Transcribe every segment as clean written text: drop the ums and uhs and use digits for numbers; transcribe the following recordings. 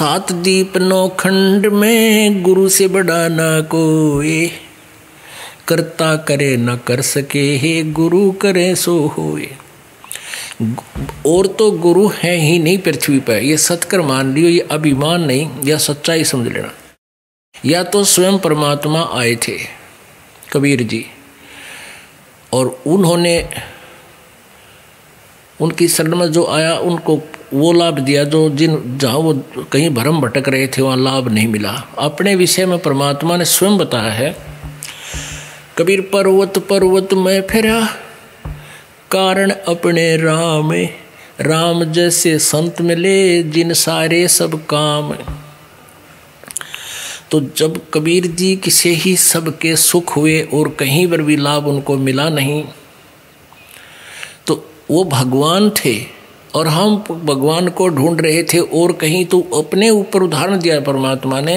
सात दीप नौ खंड में गुरु से बड़ा ना कोई, करता करे न कर सके हे गुरु करे सो होए। और तो गुरु है ही नहीं पृथ्वी पर, ये सत्कर मान लियो, ये अभिमान नहीं, या सच्चाई समझ लेना। या तो स्वयं परमात्मा आए थे कबीर जी, और उन्होंने उनकी शरण में जो आया उनको वो लाभ दिया जो जहाँ वो कहीं भ्रम भटक रहे थे वहाँ लाभ नहीं मिला। अपने विषय में परमात्मा ने स्वयं बताया है, कबीर पर्वत पर्वत में फिरा कारण अपने राम, राम जैसे संत मिले जिन सारे सब काम। तो जब कबीर जी किसे ही सबके सुख हुए और कहीं पर भी लाभ उनको मिला नहीं, तो वो भगवान थे और हम भगवान को ढूंढ रहे थे और कहीं। तो अपने ऊपर उदाहरण दिया परमात्मा ने,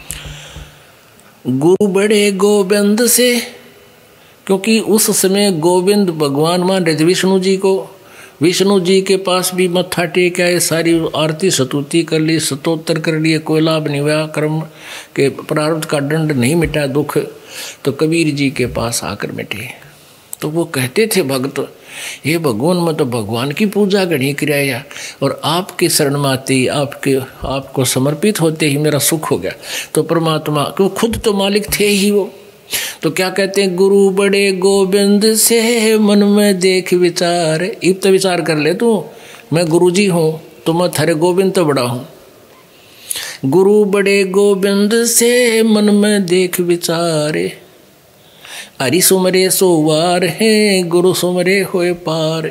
गुरु बड़े गोविंद से, क्योंकि उस समय गोविंद भगवान मान रहे थे विष्णु जी को। विष्णु जी के पास भी मत्था टेका है, सारी आरती स्तुति कर ली, स्तोत्र कर लिए, कोई लाभ नहीं हुआ, कर्म के प्रारब्ध का दंड नहीं मिटा, दुख तो कबीर जी के पास आकर मिटे। तो वो कहते थे भक्त, ये भगवान में तो भगवान की पूजा घड़ी कराया और आपके शरण में आते ही आपको समर्पित होते ही मेरा सुख हो गया। तो परमात्मा को खुद तो मालिक थे ही वो, तो क्या कहते हैं, गुरु बड़े गोविंद से मन में देख विचार। इब तो विचार कर ले तू, मैं गुरु जी हूँ तो मैं थारे गोविंद तो बड़ा हूँ। गुरु बड़े गोविंद से मन में देख विचारे, हरि सुमरे सोवार है गुरु सुमरे होए पार।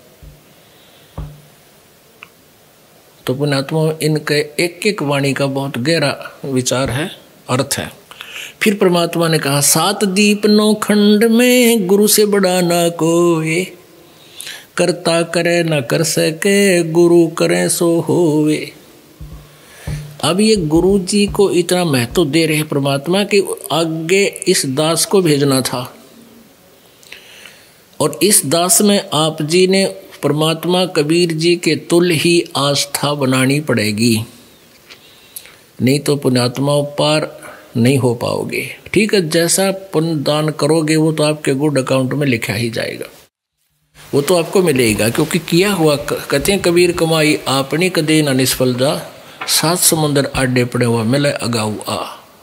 तो पुण्यात्मा इनके एक एक वाणी का बहुत गहरा विचार है, अर्थ है। फिर परमात्मा ने कहा, सात दीप नौ खंड में गुरु से बड़ा ना कोई, करता करे न कर सके गुरु करे सो होवे। अब ये गुरु जी को इतना महत्व दे रहे परमात्मा कि आगे इस दास को भेजना था, और इस दास में आप जी ने परमात्मा कबीर जी के तुल्य ही आस्था बनानी पड़ेगी, नहीं तो पुण्यात्मा पार नहीं हो पाओगे। ठीक है, जैसा पुण्य दान करोगे वो तो आपके गुड अकाउंट में लिखा ही जाएगा, वो तो आपको मिलेगा, क्योंकि किया हुआ। कहते हैं कबीर कमाई आपनी कदे ना निष्फल जा, सात समुंदर आडे पड़े हुआ मिले अगाऊ आ।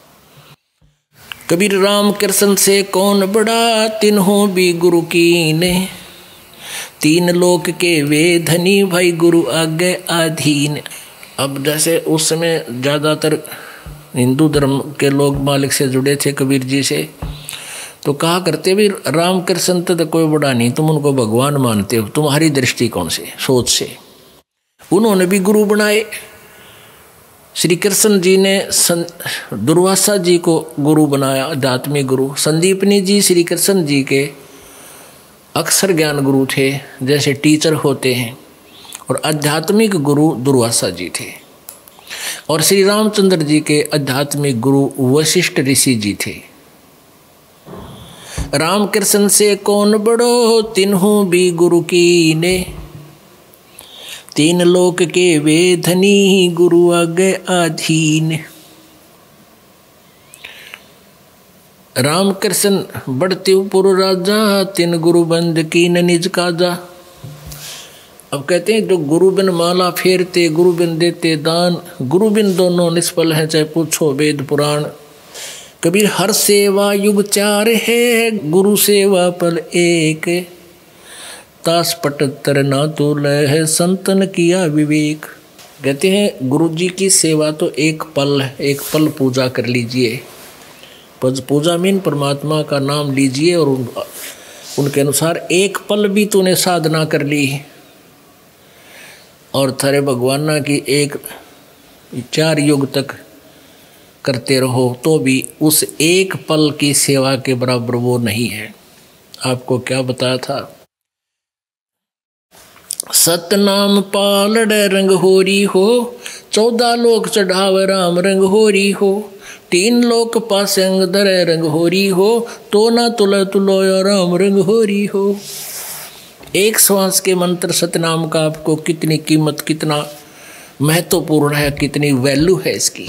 कबीर राम कृष्ण से कौन बड़ा, तिन्हों भी गुरु कीने, तीन लोक के वे धनी भाई गुरु आगे आधीन। अब जैसे उस समय ज़्यादातर हिंदू धर्म के लोग मालिक से जुड़े थे कबीर जी से, तो कहा करते भी राम कृष्ण तो कोई बड़ा नहीं, तुम उनको भगवान मानते हो, तुम्हारी दृष्टिकोण से सोच से। उन्होंने भी गुरु बनाए। श्री कृष्ण जी ने दुर्वासा जी को गुरु बनाया, आध्यात्मिक गुरु। संदीपनी जी श्री कृष्ण जी के अक्षर ज्ञान गुरु थे, जैसे टीचर होते हैं, और आध्यात्मिक गुरु दुर्वासा जी थे। और श्री रामचंद्र जी के आध्यात्मिक गुरु वशिष्ठ ऋषि जी थे। राम कृष्ण से कौन बड़ो, तिन्हों भी गुरु कीने, तीन लोक के वे धनी गुरु आगे आधीन। राम कृष्ण बढ़ते पुर राजा, तीन गुरु बंद कीन निज काजा। अब कहते हैं जो गुरु बिन माला फेरते, गुरु बिन देते दान, गुरु बिन दोनों निष्फल हैं चाहे पूछो वेद पुराण। कबीर हर सेवा युग चार है, गुरु सेवा पल एक, तास पटत्तर ना तो लह संतन किया विवेक। कहते हैं गुरु जी की सेवा तो एक पल पूजा कर लीजिए। पूजा मीन परमात्मा का नाम लीजिए और उनके अनुसार एक पल भी तूने साधना कर ली और थारे भगवाना की एक 4 युग तक करते रहो तो भी उस एक पल की सेवा के बराबर वो नहीं है। आपको क्या बताया था, सतनाम पालड़ रंग होरी हो, 14 लोक चढ़ाव राम रंग होरी हो, 3 लोक पासे अंग धरे रंग होरी हो, तो ना तुल तुलो राम रंग होरी हो। एक श्वास के मंत्र सतनाम का आपको कितनी कीमत, कितना महत्वपूर्ण है, कितनी वैल्यू है इसकी।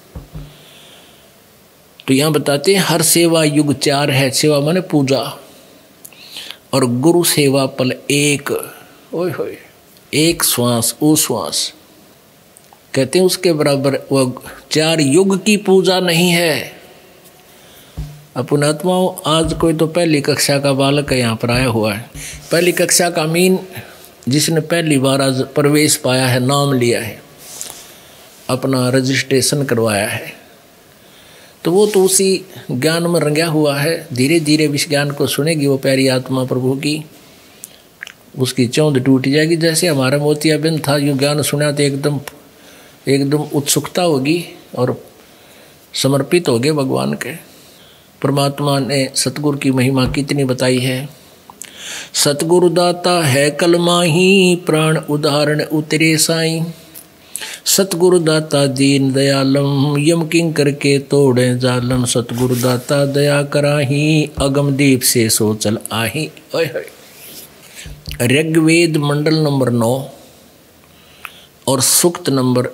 तो यहाँ बताते हैं हर सेवा युग 4 है। सेवा माने पूजा, और गुरु सेवा पल एक। ओए होए, एक श्वास ओ श्वास, कहते हैं उसके बराबर वो 4 युग की पूजा नहीं है। अपन आत्माओं, आज कोई तो पहली कक्षा का बालक यहाँ पर आया हुआ है, पहली कक्षा का मीन जिसने पहली बार आज प्रवेश पाया है, नाम लिया है, अपना रजिस्ट्रेशन करवाया है, तो वो तो उसी ज्ञान में रंगा हुआ है। धीरे धीरे इस ज्ञान को सुनेगी वो प्यारी आत्मा प्रभु की, उसकी चौंध टूट जाएगी। जैसे हमारा मोतियाबिंद था, यूँ ज्ञान सुना तो एकदम उत्सुकता होगी और समर्पित हो गए भगवान के। परमात्मा ने सतगुरु की महिमा कितनी बताई है। सतगुरु दाता है कलमाही, प्राण उदाहरण उतरे साईं। सतगुरु दाता दीन दयालम, यम किंकर के तोड़े जालम। सतगुरु दाता दया कराही, अगम दीप से सोचल आही। ऋग्वेद मंडल नंबर 9 और सूक्त नंबर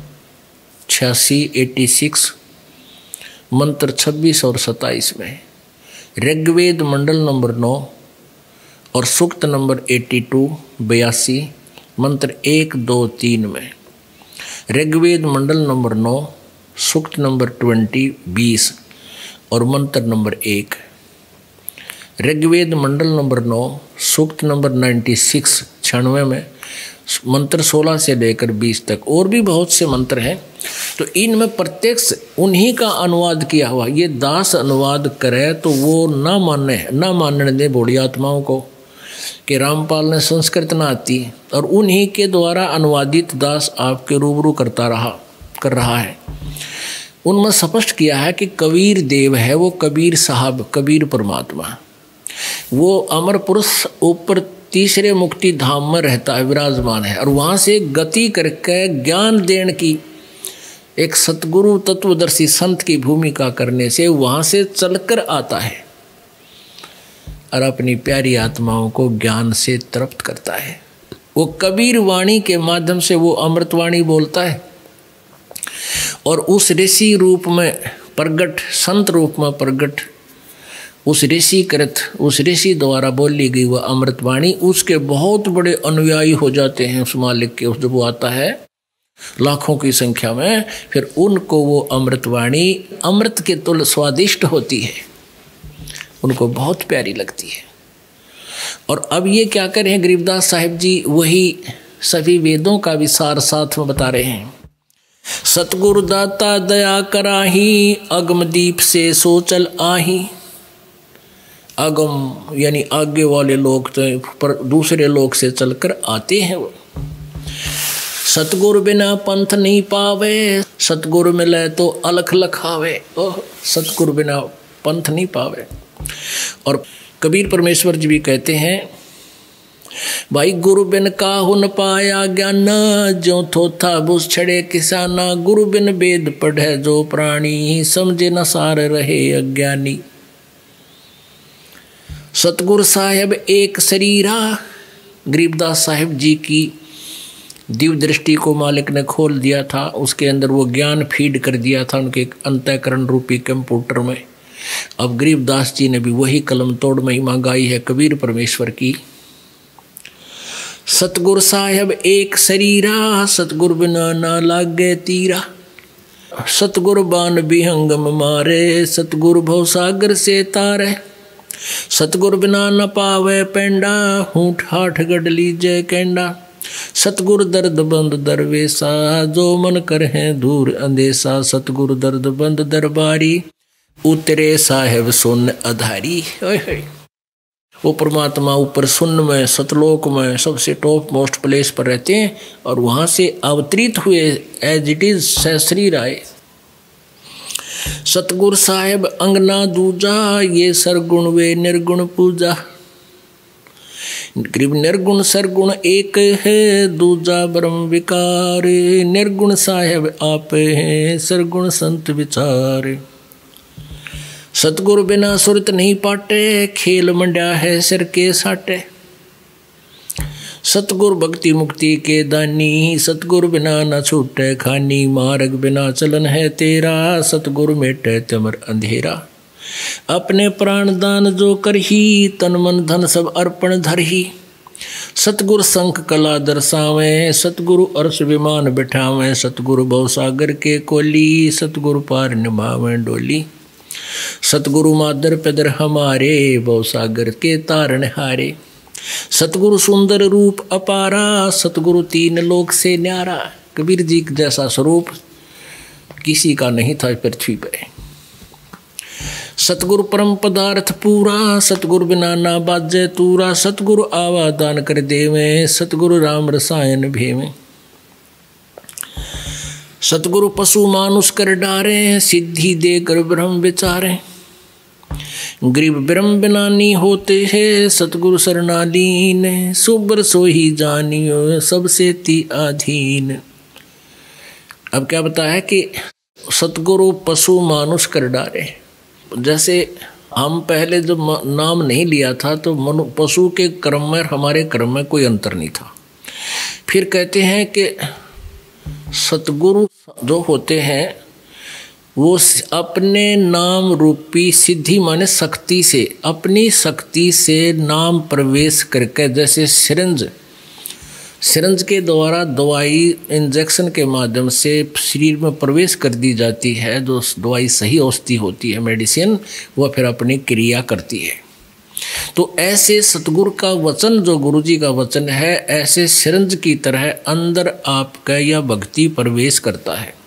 86 मंत्र 26 और 27 में। ऋग्वेद मंडल नंबर 9 और सूक्त नंबर 82 मंत्र 1, 2, 3 में। ऋग्वेद मंडल नंबर 9 सूक्त नंबर 20 और मंत्र नंबर 1। ऋग्वेद मंडल नंबर 9 सूक्त नंबर 96 में मंत्र 16 से लेकर 20 तक। और भी बहुत से मंत्र हैं, तो इनमें प्रत्यक्ष उन्हीं का अनुवाद किया हुआ। ये दास अनुवाद करे तो वो ना मानने दे बूढ़ी आत्माओं को कि रामपाल ने संस्कृत ना आती, और उन्हीं के द्वारा अनुवादित दास आपके रूबरू कर रहा है। उनमें स्पष्ट किया है कि कबीर देव है वो, कबीर साहब, कबीर परमात्मा, वो अमर पुरुष ऊपर तीसरे मुक्ति धाम में रहता है, विराजमान है, और वहाँ से गति करके ज्ञान देने की एक सतगुरु तत्वदर्शी संत की भूमिका करने से वहाँ से चलकर आता है और अपनी प्यारी आत्माओं को ज्ञान से तृप्त करता है। वो कबीर वाणी के माध्यम से वो अमृतवाणी बोलता है, और उस ऋषि रूप में प्रगट, संत रूप में प्रगट, उस ऋषि द्वारा बोली गई वह अमृतवाणी उसके बहुत बड़े अनुयायी हो जाते हैं। उस मालिक के जब वो आता है लाखों की संख्या में, फिर उनको वो अमृतवाणी अमृत के तुल्य स्वादिष्ट होती है, उनको बहुत प्यारी लगती है। और अब ये क्या कर रहे हैं गरीबदास साहिब जी, वही सभी वेदों का विसार साथ में बता रहे हैं। सतगुरु दाता दया कराही, अगम दीप से सोचल आही। अगम यानी आगे वाले लोग तो पर दूसरे लोग से चलकर आते हैं वो। सतगुरु बिना पंथ नहीं पावे, सतगुरु मिले तो अलख लखावे। ओह, सतगुरु बिना पंथ नहीं पावे। और कबीर परमेश्वर जी भी कहते हैं, भाई गुरु बिन काहु न पाया ज्ञान, जो थोथा बुस छड़े किसाना। गुरु बिन वेद पढ़े जो प्राणी, समझे न सार रहे अज्ञानी। सतगुरु साहेब एक शरीरा, गरीबदास साहिब जी की दिव्य दृष्टि को मालिक ने खोल दिया था, उसके अंदर वो ज्ञान फीड कर दिया था उनके अंतःकरण रूपी कंप्यूटर में। अब गरीबदास जी ने भी वही कलम तोड़ महिमा गाई है कबीर परमेश्वर की। सतगुरु साहेब एक शरीरा, सतगुरु बिना ना लागे तीरा। सतगुरु बान बिहंगम मारे, सतगुरु भवसागर से तारे। सतगुरु बिना न पावे पेंडा, हूठ हाठ गढ़ लीजे केंडा। सतगुरु दर्द बंद दरवेसा, जो मन करे दूर अंदेसा। सतगुरु दर्द बंद दरबारी, उतरे साहेब सुन अधारी। वो परमात्मा ऊपर सुन्न में, सतलोक में सबसे टॉप मोस्ट प्लेस पर रहते हैं, और वहाँ से अवतरित हुए एज इट इज सहस्री आए। सतगुरु साहेब अंगना दूजा, ये सरगुण वे निर्गुण पूजा। निर्गुण सरगुण एक है, दूजा ब्रह्म विकार। निर्गुण साहेब आप हैं, सरगुण संत विचार। सतगुरु बिना सुरत नहीं पाटे, खेल मंड्या है सिर के साटे। सतगुरु भक्ति मुक्ति के दानी, सतगुरु बिना न छूटे खानी, मार्ग बिना चलन है तेरा, सतगुरु मेटे तमर अंधेरा। अपने प्राण दान जो करही, तन मन धन सब अर्पण धरही, सतगुरु संख कला दर्शावे, सतगुरु अर्श विमान बिठावे, सतगुरु भवसागर के कोली, सतगुरु पार निभावे डोली। सतगुरु मादर पेदर हमारे, भवसागर के तारण हारे, सतगुरु सुंदर रूप अपारा, सतगुरु तीन लोक से न्यारा। कबीर जी जैसा स्वरूप किसी का नहीं था पृथ्वी पे। सतगुरु परम पदार्थ पूरा, सतगुरु बिना ना बाजे तूरा, सतगुरु आवा दान कर देवे, सतगुरु राम रसायन भेवे। सतगुरु पशु मानुष कर डारे, सिद्धि देकर ब्रह्म विचारे, गरीब ब्रह्म बिनानी होते हैं, सतगुरु शरणालीन, सुबर सोही जानियो सबसे ती आधीन। अब क्या बताया है कि सतगुरु पशु मानुष कर डारे। जैसे हम पहले जब नाम नहीं लिया था तो पशु के कर्म में हमारे कर्म में कोई अंतर नहीं था। फिर कहते हैं कि सतगुरु जो होते हैं वो अपने नाम रूपी सिद्धि माने शक्ति से, अपनी शक्ति से नाम प्रवेश करके, जैसे सिरंज के द्वारा दवाई इंजेक्शन के माध्यम से शरीर में प्रवेश कर दी जाती है, जो दवाई सही औषधि होती है मेडिसिन, वह फिर अपनी क्रिया करती है। तो ऐसे सतगुरु का वचन, जो गुरु जी का वचन है, ऐसे सिरंज की तरह अंदर आपका यह भक्ति प्रवेश करता है।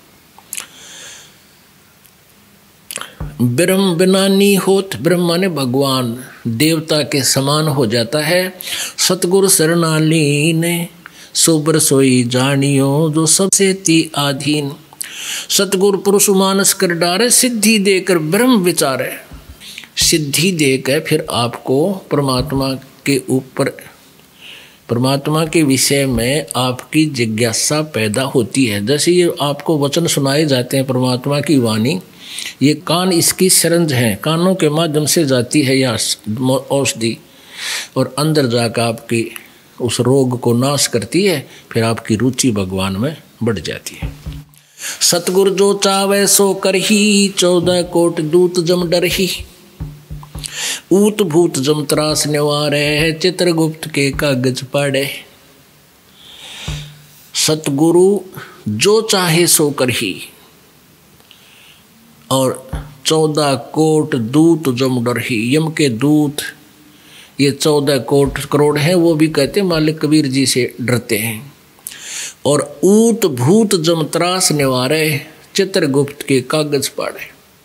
ब्रह्म बिनानी होत, ब्रह्म माने भगवान, देवता के समान हो जाता है। सतगुरु शरणालीन, सुबर सोई जानियो जो सबसे ती आधीन। सतगुरु पुरुष मानस कर डारे, सिद्धि देकर ब्रह्म विचारे। सिद्धि देकर फिर आपको परमात्मा के ऊपर, परमात्मा के विषय में आपकी जिज्ञासा पैदा होती है। जैसे ये आपको वचन सुनाए जाते हैं परमात्मा की वाणी, ये कान इसकी शरंज है, कानों के माध्यम से जाती है यह औषधि और अंदर जाकर आपकी उस रोग को नाश करती है। फिर आपकी रुचि भगवान में बढ़ जाती है। सतगुरु जो चावे सो करही, 14 कोट दूत जम डरही, ऊत भूत जम त्रास निवारे, चित्रगुप्त के कागज पाड़े। सतगुरु जो चाहे सो करही और 14 कोट दूत जम डरही, यम के दूत ये 14 करोड़ हैं, वो भी कहते हैं मालिक कबीर जी से डरते हैं। और ऊत भूत जम त्रास निवारे, चित्रगुप्त के कागज पाड़े।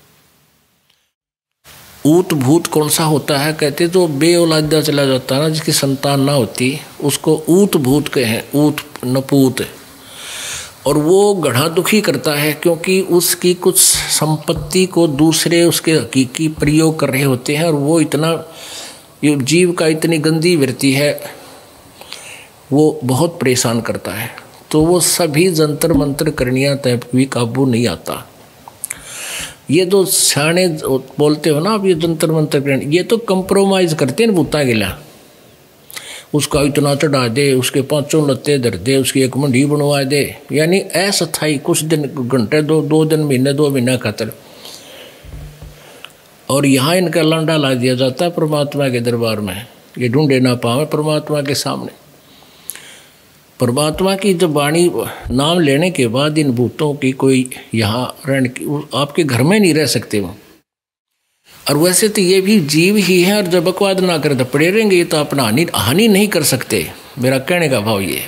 ऊत भूत कौन सा होता है? कहते तो बेऔलादा चला जाता है ना, जिसकी संतान ना होती, उसको ऊत भूत कहें, ऊत नपूत। और वो गढ़ा दुखी करता है क्योंकि उसकी कुछ संपत्ति को दूसरे उसके हकीकी प्रयोग कर रहे होते हैं, और वो इतना, ये जीव का इतनी गंदी वृत्ति है, वो बहुत परेशान करता है। तो वो सभी जंतर मंत्र करनियाँ तय भी काबू नहीं आता। ये जो सियाने बोलते हो ना आप, ये जंतर मंत्र करनी, ये तो कंप्रोमाइज़ करते हैं भूता गिला। उसका इतना चढ़ा दे, उसके 5 लत्ते धर दे, उसकी एक मंडी बनवा दे, यानी अस्थायी कुछ दिन, घंटे, 2 दिन, महीने, 2 महीना खातर। और यहाँ इनका लांडा ला दिया जाता है परमात्मा के दरबार में, ये ढूंढे ना पावे परमात्मा के सामने। परमात्मा की जब वाणी नाम लेने के बाद इन भूतों की कोई यहाँ रहने की, आपके घर में नहीं रह सकते वो। और वैसे तो ये भी जीव ही है, और जब बकवाद ना करे तो पड़े रहेंगे, ये तो अपना हानि नहीं कर सकते, मेरा कहने का भाव ये है।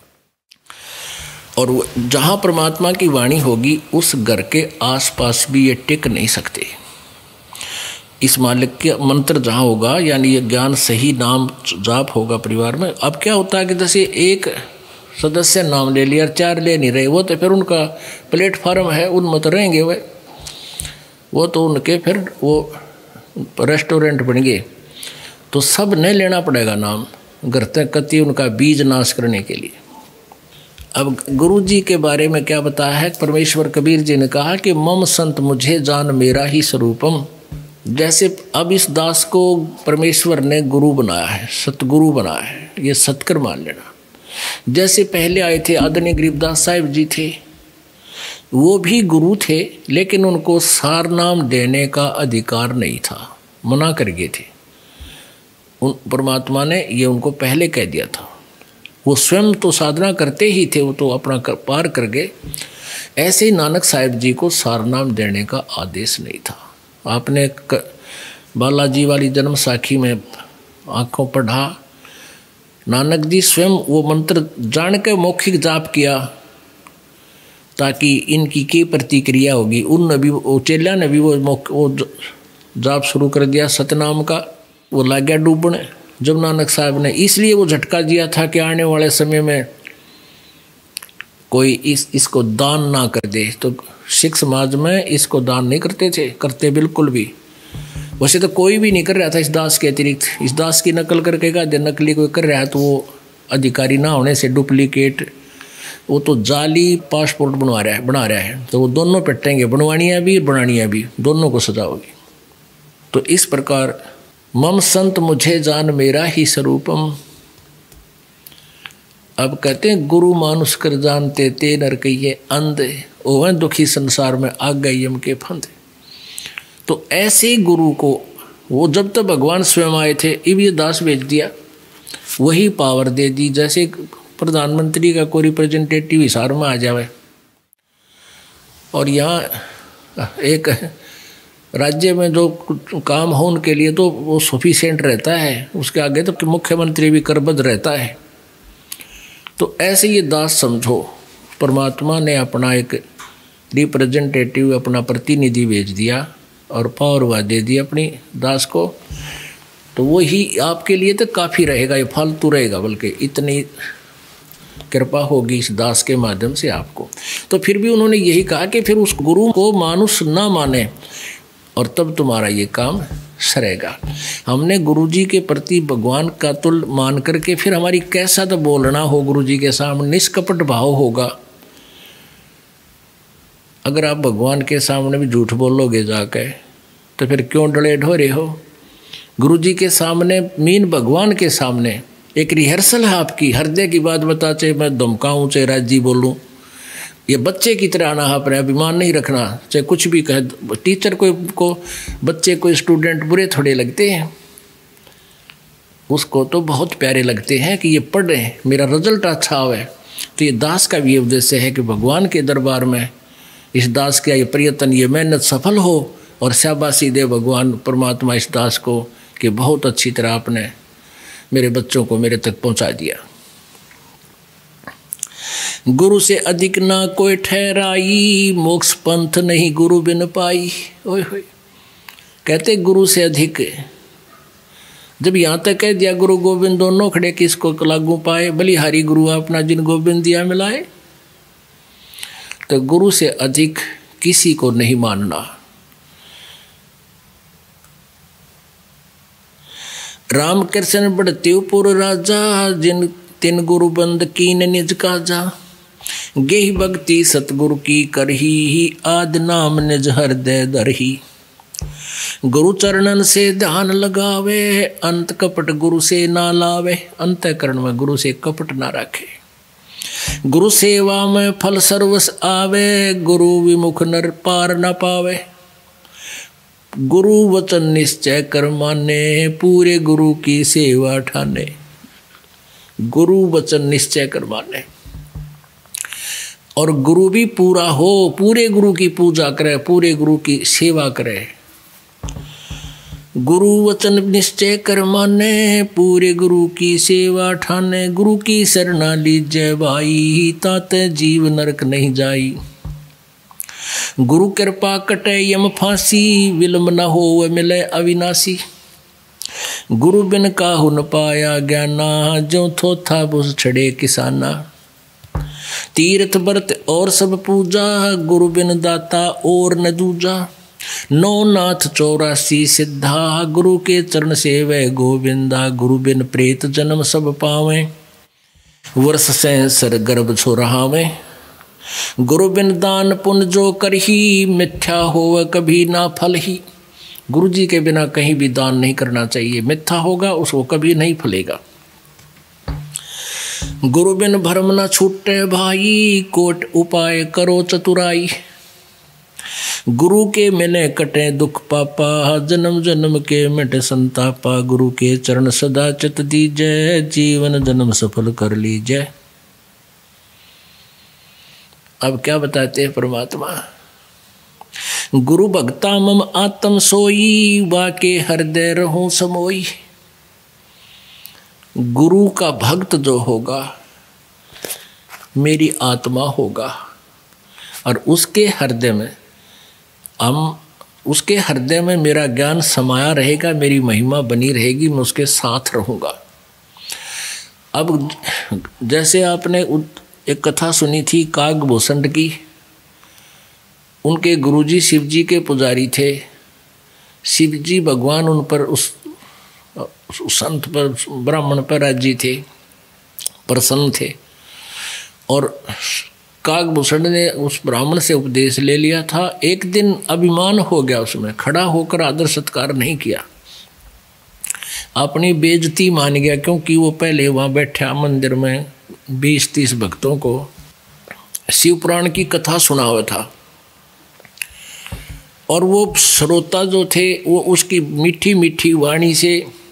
और जहाँ परमात्मा की वाणी होगी उस घर के आसपास भी ये टिक नहीं सकते। इस मालिक के मंत्र जहाँ होगा, यानी ये ज्ञान सही नाम जाप होगा परिवार में। अब क्या होता है कि जैसे एक सदस्य नाम ले लिया, 4 ले नहीं रहे, वो तो फिर उनका प्लेटफार्म है, उनमें तो रहेंगे वो तो उनके फिर वो रेस्टोरेंट बन गए। तो सब ने लेना पड़ेगा नाम, घर तक कति उनका बीज नाश करने के लिए। अब गुरु जी के बारे में क्या बताया है? परमेश्वर कबीर जी ने कहा कि मम संत मुझे जान मेरा ही स्वरूपम। जैसे अब इस दास को परमेश्वर ने गुरु बनाया है, सतगुरु बनाया है, ये सत्कर मान लेना। जैसे पहले आए थे आदरणीय गरीबदास साहिब जी थे, वो भी गुरु थे, लेकिन उनको सार नाम देने का अधिकार नहीं था, मना कर गए थे। उन परमात्मा ने ये उनको पहले कह दिया था। वो स्वयं तो साधना करते ही थे, वो तो अपना पार कर गए। ऐसे ही नानक साहिब जी को सार नाम देने का आदेश नहीं था। आपने बालाजी वाली जन्म साखी में आंखों पढ़ा, नानक जी स्वयं वो मंत्र जान के मौखिक जाप किया ताकि इनकी क्या प्रतिक्रिया होगी। उन भी वो चेला ने भी वो जाप शुरू कर दिया सतनाम का। वो लग गया डूबने जब नानक साहब ने, इसलिए वो झटका दिया था कि आने वाले समय में कोई इसको दान ना कर दे। तो सिख समाज में इसको दान नहीं करते बिल्कुल भी। वैसे तो कोई भी नहीं कर रहा था इस दास के अतिरिक्त। इस दास की नकल करके का नकली कोई कर रहा है तो वो अधिकारी ना होने से डुप्लीकेट, वो तो जाली पासपोर्ट बना रहा है। तो वो दोनों पिटेंगे, बनवानियाँ भी बनानियाँ भी, दोनों को सजा होगी। तो इस प्रकार मम संत मुझे जान मेरा ही स्वरूपम। अब कहते हैं गुरु मानुष कर जानते ते नर कहिए अंधे, ओह दुखी संसार में आ गए यम के फंदे। तो ऐसे गुरु को वो जब तक भगवान स्वयं आए थे, अब ये दास भेज दिया, वही पावर दे दी। जैसे प्रधानमंत्री का कोई रिप्रेजेंटेटिव हिसार में आ जाए और यहाँ एक राज्य में जो काम हो उनके लिए तो वो सफिशिएंट रहता है, उसके आगे तो मुख्यमंत्री भी करबद्ध रहता है। तो ऐसे ये दास समझो, परमात्मा ने अपना एक रिप्रेजेंटेटिव, अपना प्रतिनिधि भेज दिया और पावर दे दी अपनी दास को। तो वही आपके लिए तो काफ़ी रहेगा, ये फालतू रहेगा, बल्कि इतनी कृपा होगी इस दास के माध्यम से आपको। तो फिर भी उन्होंने यही कहा कि फिर उस गुरु को मानुष ना माने और तब तुम्हारा ये काम सरेगा। हमने गुरु जी के प्रति भगवान का तुल मान करके फिर हमारी कैसा तो बोलना हो गुरु जी के सामने, निष्कपट भाव होगा। अगर आप भगवान के सामने भी झूठ बोलोगे जाके तो फिर क्यों डले ढोरे हो। गुरु जी के सामने मीन भगवान के सामने एक रिहर्सल है आपकी, हृदय की बात बता, चाहे मैं धमकाऊँ चाहे राजी बोलूँ। ये बच्चे की तरह आना, अपने अभिमान नहीं रखना, चाहे कुछ भी कहे। टीचर को बच्चे को स्टूडेंट बुरे थोड़े लगते हैं, उसको तो बहुत प्यारे लगते हैं कि ये पढ़ रहे हैं, मेरा रिजल्ट अच्छा हो। तो ये दास का भी ये उद्देश्य है कि भगवान के दरबार में इस दास का ये प्रयत्न, ये मेहनत सफल हो और शाबाशी दे भगवान परमात्मा इस दास को कि बहुत अच्छी तरह आपने मेरे बच्चों को मेरे तक पहुंचा दिया। गुरु से अधिक ना कोई ठहराई, मोक्ष पंथ नहीं गुरु बिन पाई। ओए होए, कहते गुरु से अधिक। जब यहाँ तक कह दिया गुरु गोविंद दोनों खड़े किसको लागू पाए, बलिहारी गुरु अपना जिन गोविंद दिया मिलाए। तो गुरु से अधिक किसी को नहीं मानना। रामकृष्ण बड़त्यूपुर राजा, जिन तिन गुरु बंद कीन निज काजा। गेहि भक्ति सतगुरु की करही, आद नाम निज हृदय धरही। गुरु चरणन से ध्यान लगावे, अंत कपट गुरु से ना लावे। अंतःकरण में गुरु से कपट ना रखे। गुरु सेवा में फल सर्वस आवे, गुरु विमुख नर पार न पावे। गुरु वचन निश्चय कर माने, पूरे गुरु की सेवा ठाने। गुरु वचन निश्चय कर माने और गुरु भी पूरा हो, पूरे गुरु की पूजा करे, पूरे गुरु की सेवा करे। गुरु वचन निश्चय कर माने, पूरे गुरु की सेवा ठाने। गुरु की शरणा लीजय भाई, ताते जीव नरक नहीं जाई। गुरु कृपा कटे यम फांसी, विलम्ब न हो मिले अविनाशी। गुरु बिन काहु न पाया ज्ञाना, जो थोथा बुझ छड़े किसाना। तीर्थ व्रत और सब पूजा, गुरु बिन दाता और न दूजा। नौ नाथ 84 सिद्धा, गुरु के चरण सेवे गोविंदा। गुरु बिन प्रेत जन्म सब पावे, वर्ष सहस्र गर्भ छो रहावे। गुरु बिन दान पुण्य जो करही, मिथ्या होवे कभी ना फल ही। गुरु जी के बिना कहीं भी दान नहीं करना चाहिए, मिथ्या होगा उसको कभी नहीं फलेगा। गुरु बिन भरम न छूटे भाई, कोट उपाय करो चतुराई। गुरु के मिले कटे दुख पापा, जन्म जन्म के मिटे संतापा। गुरु के चरण सदा चित दीजय, जीवन जन्म सफल कर लीजय। अब क्या बताते हैं परमात्मा? गुरु भक्ता मम आत्म सोई, वाके हृदय रहूं समोई। गुरु का भक्त जो होगा मेरी आत्मा होगा, और उसके हृदय में मेरा ज्ञान समाया रहेगा, मेरी महिमा बनी रहेगी, मैं उसके साथ रहूँगा। अब जैसे आपने एक कथा सुनी थी कागभूषण की, उनके गुरुजी शिवजी के पुजारी थे। शिवजी भगवान उन पर उस संत पर, ब्राह्मण पर राजी थे, प्रसन्न थे। और कागभूषण ने उस ब्राह्मण से उपदेश ले लिया था। एक दिन अभिमान हो गया, उसमें खड़ा होकर आदर सत्कार नहीं किया, अपनी बेइज्जती मान गया, क्योंकि वो पहले वहाँ बैठा मंदिर में 20-30 भक्तों को शिव पुराण की कथा सुना हुआ था। और वो श्रोता जो थे वो उसकी मीठी मीठी वाणी से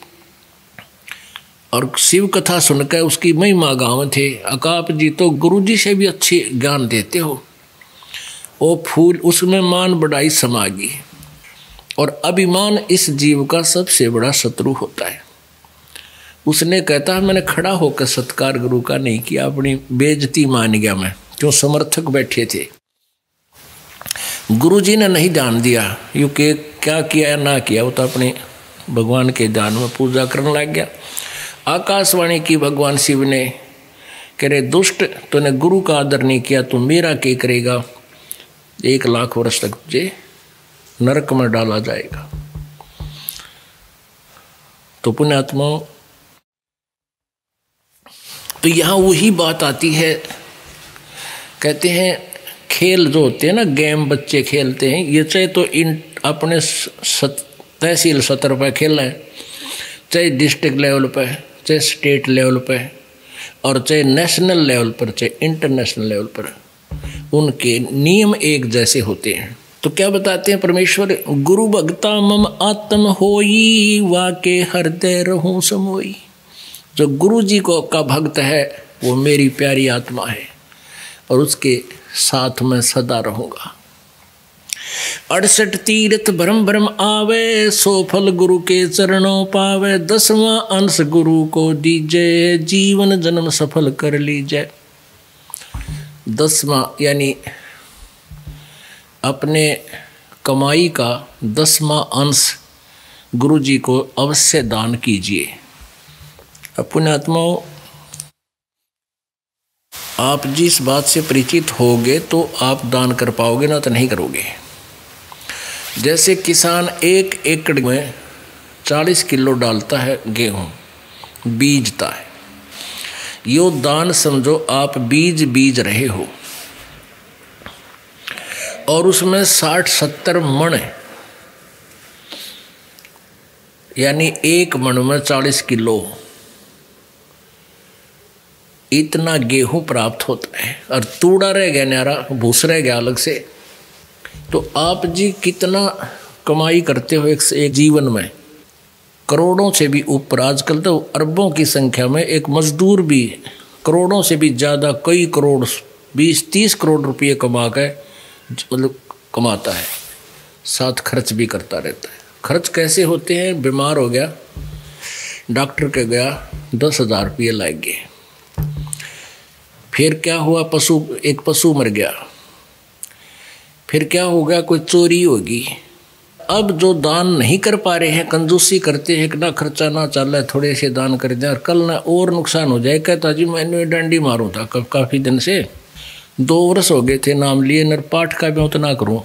और शिव कथा सुनकर उसकी महिमा गाँव थे। अकाप जी तो गुरु जी से भी अच्छे ज्ञान देते हो। वो फूल उसमें मान बढ़ाई समा गई। और अभिमान इस जीव का सबसे बड़ा शत्रु होता है। उसने कहता है मैंने खड़ा होकर सत्कार गुरु का नहीं किया, अपनी बेइज्जती मान गया मैं, क्यों समर्थक बैठे थे। गुरु जी ने नहीं ध्यान दिया, यूँ कि क्या किया या ना किया, वो तो अपने भगवान के ध्यान में पूजा करने लग गया। आकाशवाणी की भगवान शिव ने, कह रहे दुष्ट, तूने गुरु का आदर नहीं किया, तू मेरा क्या करेगा, 1 लाख वर्ष तक तुझे नरक में डाला जाएगा। तो पुण्यात्माओं, तो यहाँ वही बात आती है। कहते हैं खेल जो होते हैं ना, गेम बच्चे खेलते हैं, ये चाहे तो इन अपने तहसील सतर पर खेल रहे हैं, चाहे डिस्ट्रिक्ट लेवल पर, चाहे स्टेट लेवल पर, और चाहे नेशनल लेवल पर, चाहे इंटरनेशनल लेवल पर, उनके नियम एक जैसे होते हैं। तो क्या बताते हैं परमेश्वर, गुरु भक्ता मम आत्म होई, वाके हृदय रहूं समोई। जो गुरु जी को का भक्त है वो मेरी प्यारी आत्मा है, और उसके साथ में सदा रहूंगा। 68 तीर्थ भरम भरम आवे, 100 फल गुरु के चरणों पावे। 10वां अंश गुरु को दीजय, जीवन जन्म सफल कर लीजय। 10वां यानी अपने कमाई का 10वां अंश गुरु जी को अवश्य दान कीजिए। पुण्यात्माओं, आप जिस बात से परिचित होगे तो आप दान कर पाओगे, ना तो नहीं करोगे। जैसे किसान 1 एकड़ में 40 किलो डालता है गेहूं, बीजता है, यो दान समझो आप बीज रहे हो, और उसमें 60-70 मण, यानी 1 मण में 40 किलो, इतना गेहूं प्राप्त होता है। और तूड़ा रह गया न्यारा, भूस रह गया अलग से। तो आप जी कितना कमाई करते हो एक जीवन में, करोड़ों से भी ऊपर। आजकल तो अरबों की संख्या में एक मजदूर भी करोड़ों से भी ज़्यादा, कई करोड़, 20-30 करोड़ रुपये कमा के मतलब कमाता है, साथ खर्च भी करता रहता है। खर्च कैसे होते हैं? बीमार हो गया, डॉक्टर के गया, 10,000 रुपये लग गए। फिर क्या हुआ, एक पशु मर गया। फिर क्या होगा, कोई चोरी होगी। अब जो दान नहीं कर पा रहे हैं, कंजूसी करते हैं कि ना खर्चा ना चल रहा है, थोड़े से दान कर दें और कल ना और नुकसान हो जाए। कहता जी मैंने डंडी मारूँ था काफ़ी दिन से, 2 वर्ष हो गए थे नाम लिए, नर पाठ का भी उतना करूँ,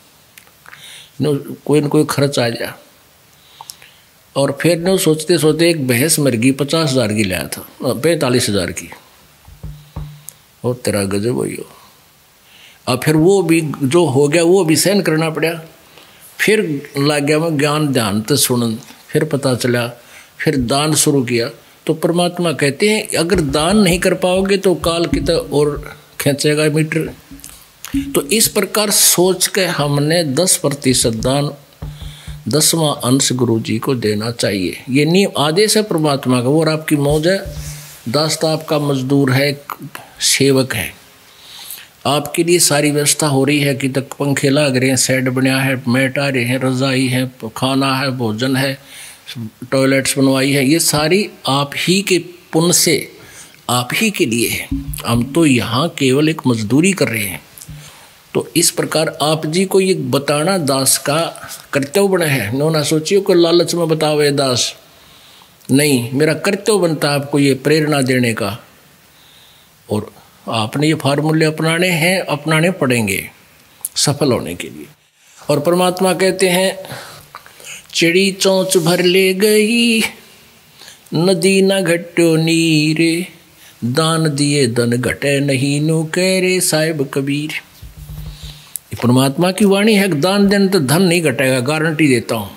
कोई न कोई खर्च आ जाए। और फिर न सोचते सोचते एक भैंस मर गई, 50,000 की लाया था, 45,000 की। और तेरा गजब हो। और फिर वो भी जो हो गया वो भी सहन करना पड़ा। फिर लग गया मैं ज्ञान ध्यान तो सुन, फिर पता चला, फिर दान शुरू किया, तो परमात्मा कहते हैं अगर दान नहीं कर पाओगे तो काल की तो और खींचेगा मीटर। तो इस प्रकार सोच के हमने 10% दान 10वां अंश गुरु जी को देना चाहिए। ये नियम आदेश है परमात्मा का। और आपकी मौज है, दास तो आपका मजदूर है, सेवक है, आपके लिए सारी व्यवस्था हो रही है कि तक पंखे लग रहे हैं, सेट बना है, मैट आ रहे हैं, रजाई है, खाना है, भोजन है, टॉयलेट्स बनवाई है, ये सारी आप ही के पुण्य से आप ही के लिए है। हम तो यहाँ केवल एक मजदूरी कर रहे हैं। तो इस प्रकार आप जी को ये बताना दास का कर्तव्य बना है। नो ना सोचियो कि लालच में बतावे दास, नहीं, मेरा कर्तव्य बनता है आपको ये प्रेरणा देने का। और आपने ये फार्मूले अपनाने हैं, अपनाने पड़ेंगे सफल होने के लिए। और परमात्मा कहते हैं चिड़ी चोंच भर ले गई, नदी न घट्यो नीरे, दान दिए धन घटे नहीं, नु कह रे साहिब कबीर। ये परमात्मा की वाणी है, दान देने तो धन नहीं घटेगा, गारंटी देता हूं।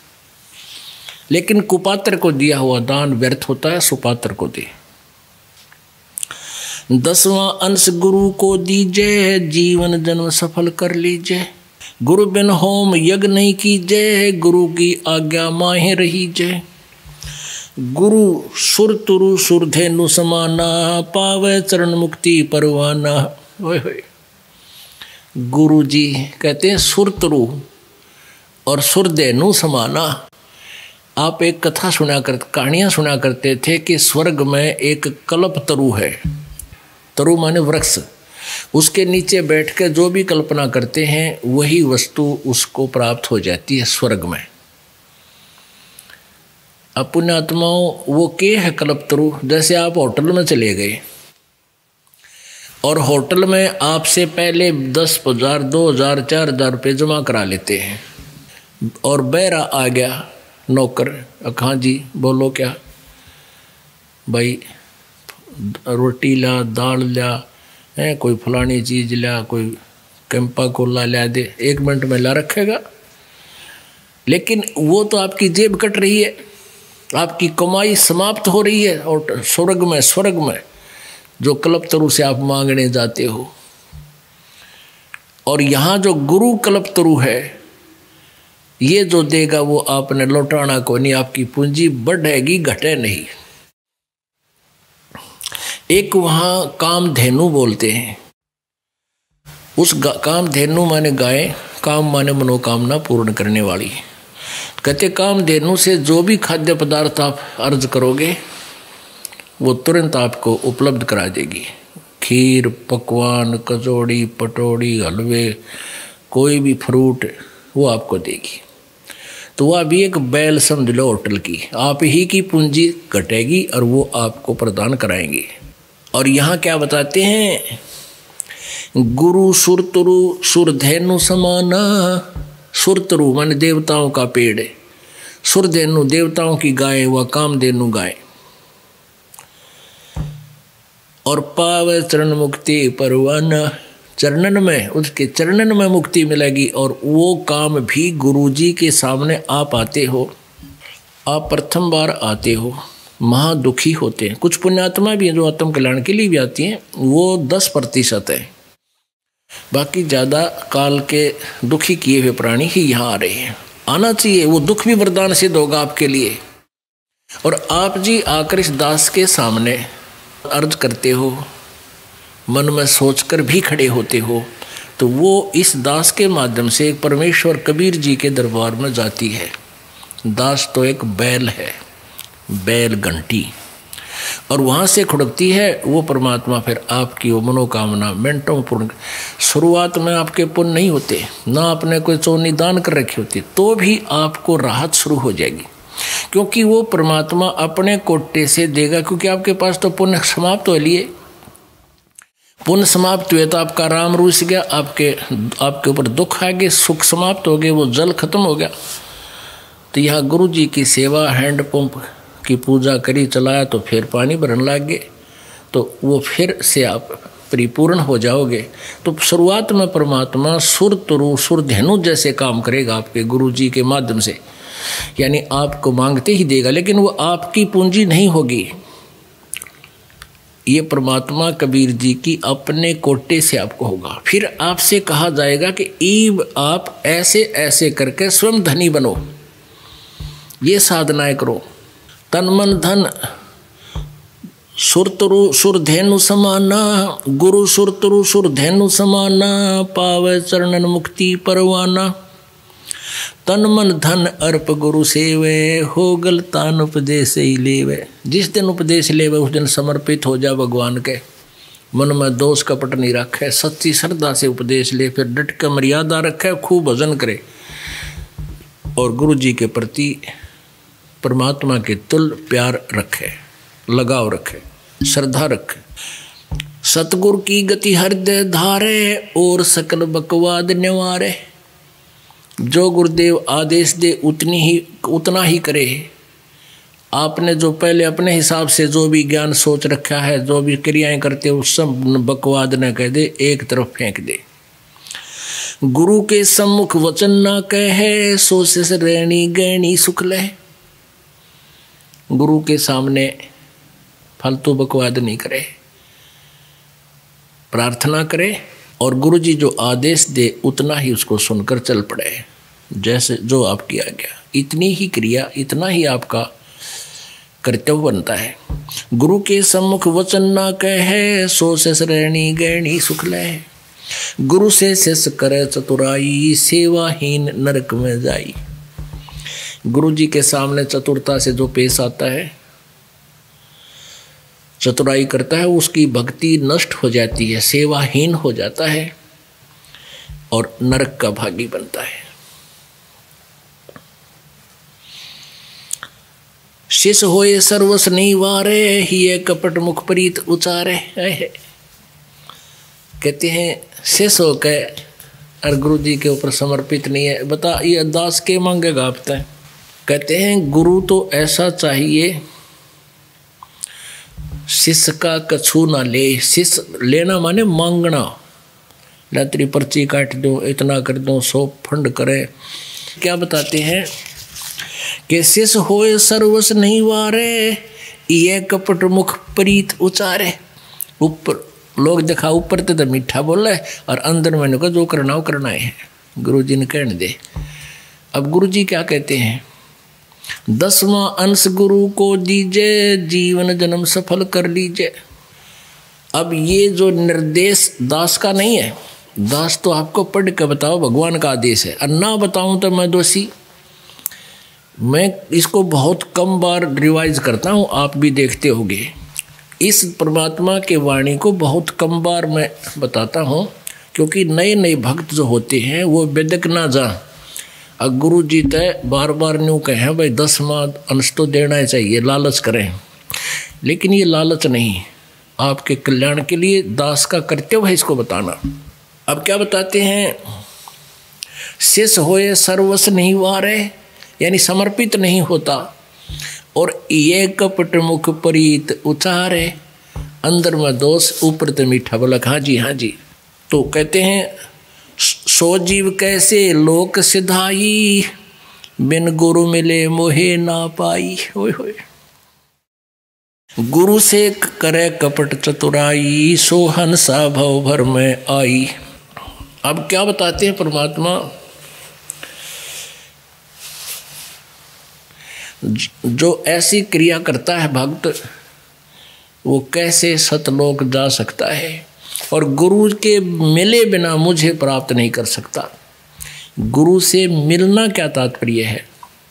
लेकिन कुपात्र को दिया हुआ दान व्यर्थ होता है, सुपात्र को दे। 10वां अंश गुरु को दीजिए, जीवन जन्म सफल कर लीजिए। गुरु बिन होम यज्ञ नहीं कीजिए, गुरु की आज्ञा माहे रहीजे। गुरु सुर तुरु सुरधेनु समाना, पावे चरण मुक्ति परवाना। गुरु जी कहते हैं सुरतरु और सुरधेनु समाना। आप एक कथा सुना कर, कहानियां सुना करते थे कि स्वर्ग में एक कल्प तरु है। तरु माने वृक्ष, उसके नीचे बैठ के जो भी कल्पना करते हैं वही वस्तु उसको प्राप्त हो जाती है स्वर्ग में। अब पुण्यात्माओं वो के है कल्पतरु। जैसे आप होटल में चले गए और होटल में आपसे पहले 10,000 2,000 4,000 रुपये जमा करा लेते हैं और बहरा आ गया नौकर, हाँ जी बोलो क्या भाई, रोटी ला, दाल ला, है कोई फलानी चीज़ ला, कोई कैंपा कोला ला दे, 1 मिनट में ला रखेगा। लेकिन वो तो आपकी जेब कट रही है, आपकी कमाई समाप्त हो रही है। और स्वर्ग में जो कल्पतरु से आप मांगने जाते हो, और यहाँ जो गुरु कल्पतरु है ये जो देगा वो आपने लौटाना को नहीं, आपकी पूंजी बढ़ेगी घटे नहीं। एक वहाँ कामधेनु बोलते हैं, उस कामधेनु माने गाय, काम माने मनोकामना पूर्ण करने वाली। कहते कामधेनु से जो भी खाद्य पदार्थ आप अर्ज करोगे वो तुरंत आपको उपलब्ध करा देगी। खीर, पकवान, कचौड़ी, पटौड़ी, हलवे, कोई भी फ्रूट वो आपको देगी। तो वह भी एक बैल समझ लो होटल की, आप ही की पूंजी घटेगी और वो आपको प्रदान कराएंगे। और यहाँ क्या बताते हैं, गुरु सुरतरु सुरधेनु समाना। सुरतरु माने देवताओं का पेड़, सुरधेनु देवताओं की गाय, व कामधेनु गाय। और पावे चरण मुक्ति परवाना, चरणन में, उसके चरणन में मुक्ति मिलेगी। और वो काम भी गुरुजी के सामने आप आते हो, आप प्रथम बार आते हो, महा दुखी होते हैं। कुछ पुण्यात्मा भी हैं जो आत्म कल्याण के लिए भी आती हैं, वो 10% है, बाकी ज़्यादा काल के दुखी किए हुए प्राणी ही यहाँ आ रहे हैं। आना चाहिए, वो दुख भी वरदान सिद्ध होगा आपके लिए। और आप जी आकर इस दास के सामने अर्ज करते हो, मन में सोचकर भी खड़े होते हो, तो वो इस दास के माध्यम से परमेश्वर कबीर जी के दरबार में जाती है। दास तो एक बैल है, बैल घंटी, और वहाँ से खुड़कती है वो परमात्मा। फिर आपकी वो मनोकामना मिनटों में पूर्ण। शुरुआत में आपके पुण्य नहीं होते, ना आपने कोई चौनी दान कर रखी होती, तो भी आपको राहत शुरू हो जाएगी, क्योंकि वो परमात्मा अपने कोटे से देगा। क्योंकि आपके पास तो पुण्य समाप्त हो लिए, पुण्य समाप्त हुए तो आपका राम रूस गया, आपके ऊपर दुख आ गए, सुख समाप्त हो गए, वो जल खत्म हो गया। तो यहाँ गुरु जी की सेवा, हैंडपंप की पूजा करी, चलाया तो फिर पानी भरने लग गए, तो वो फिर से आप परिपूर्ण हो जाओगे। तो शुरुआत में परमात्मा सुर तुरु सुर धेनु जैसे काम करेगा आपके गुरु जी के माध्यम से। यानी आपको मांगते ही देगा, लेकिन वो आपकी पूंजी नहीं होगी। ये परमात्मा कबीर जी की अपने कोटे से आपको होगा। फिर आपसे कहा जाएगा कि ईब आप ऐसे ऐसे करके स्वयं धनी बनो, ये साधनाएं करो। तन मन धन सुरतरु सुरधेनु समाना, गुरु सुरतरु सुरधेनु समाना, पावे चरणन मुक्ति परवाना। तन मन धन अर्प गुरु सेवे, हो गलतान उपदेश ही लेवे। जिस दिन उपदेश लेवे उस दिन समर्पित हो जा भगवान के, मन में दोष कपट नहीं रखे, सच्ची श्रद्धा से उपदेश ले, फिर डट कर मर्यादा रखे, खूब भजन करे और गुरु जी के प्रति परमात्मा के तुल प्यार रखे, लगाव रखे, श्रद्धा रखे। सतगुरु की गति हृदय धारे, और सकल बकवाद निवारे। जो गुरुदेव आदेश दे उतना ही करे। आपने जो पहले अपने हिसाब से जो भी ज्ञान सोच रखा है, जो भी क्रियाएं करते हो, सब बकवाद न कह दे, एक तरफ फेंक दे। गुरु के सम्मुख वचन ना कहे, सो से रहनी गहनी सुख ले। गुरु के सामने फालतू बकवाद नहीं करे, प्रार्थना करे और गुरु जी जो आदेश दे उतना ही उसको सुनकर चल पड़े, जैसे जो आपकी आज्ञा। इतनी ही क्रिया, इतना ही आपका कर्तव्य बनता है। गुरु के सम्मुख वचन ना कहे, सो से रहनी गहनी सुख ले। गुरु से शिष्य करे चतुराई, सेवाहीन नरक में जाई। गुरु जी के सामने चतुरता से जो पेश आता है, चतुराई करता है, उसकी भक्ति नष्ट हो जाती है, सेवाहीन हो जाता है और नरक का भागी बनता है। शिष होए सर्वस नहीं वारे, ही कपट मुख प्रीत उचारे। कहते हैं शिष होकर और गुरु जी के ऊपर समर्पित नहीं है, बता ये दास के मांगेगा आप तय। कहते हैं गुरु तो ऐसा चाहिए शिष्य का कछु ना ले। शिष्य लेना माने मांगना, रात्रि पर्ची काट दो, इतना कर दो, 100 फंड करे। क्या बताते हैं कि शिष्य होए सर्वस नहीं वारे, ये कपट मुख प्रीत उचारे। ऊपर लोग देखा ऊपर तो मीठा बोले और अंदर मैंने कहा जो करना हो करना है, गुरु जी ने कहने दे। अब गुरु जी क्या कहते हैं, 10वां अंश गुरु को दीजिए, जीवन जन्म सफल कर लीजिए। अब ये जो निर्देश दास का नहीं है, दास तो आपको पढ़ के बताओ, भगवान का आदेश है, और ना बताऊं तो मैं दोषी। मैं इसको बहुत कम बार रिवाइज करता हूँ, आप भी देखते होंगे। इस परमात्मा के वाणी को बहुत कम बार मैं बताता हूँ, क्योंकि नए नए भक्त जो होते हैं वो बेदक ना जा। अब गुरु जी तय बार बार न्यू कहें भाई 10वां अंश तो देना ही चाहिए, लालच करें, लेकिन ये लालच नहीं, आपके कल्याण के लिए दास का कर्तव्य है इसको बताना। अब क्या बताते हैं, शिष होए सर्वस नहीं वारे, यानी समर्पित नहीं होता, और ये कपट मुख प्रीत उचारे। अंदर में दोष, ऊपर तो मीठा बोला। हाँ जी हाँ जी। तो कहते हैं सो जीव कैसे लोक सिधाई, बिन गुरु मिले मोहे ना पाई। होय होय। गुरु से करे कपट चतुराई, सो हंसा भव भर में आई। अब क्या बताते हैं परमात्मा, जो ऐसी क्रिया करता है भक्त, वो कैसे सतलोक जा सकता है, और गुरु के मिले बिना मुझे प्राप्त नहीं कर सकता। गुरु से मिलना क्या तात्पर्य है,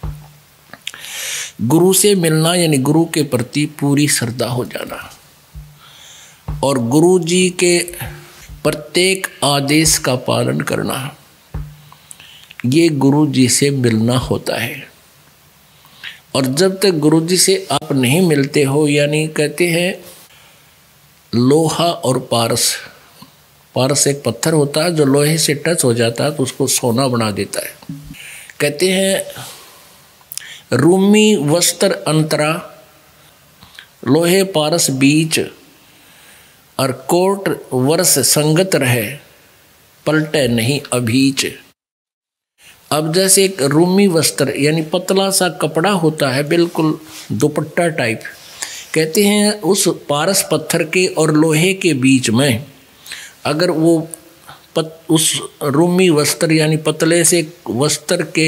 गुरु से मिलना यानी गुरु के प्रति पूरी श्रद्धा हो जाना, और गुरु जी के प्रत्येक आदेश का पालन करना, ये गुरु जी से मिलना होता है। और जब तक गुरु जी से आप नहीं मिलते हो, यानी कहते हैं लोहा और पारस, पारस एक पत्थर होता है जो लोहे से टच हो जाता है तो उसको सोना बना देता है। कहते हैं रूमी वस्त्र अंतरा, लोहे पारस बीच, और कोट वर्ष संगत रहे, पलटे नहीं अभीच। अब जैसे एक रूमी वस्त्र यानी पतला सा कपड़ा होता है, बिल्कुल दुपट्टा टाइप, कहते हैं उस पारस पत्थर के और लोहे के बीच में अगर वो उस रूमी वस्त्र यानी पतले से वस्त्र के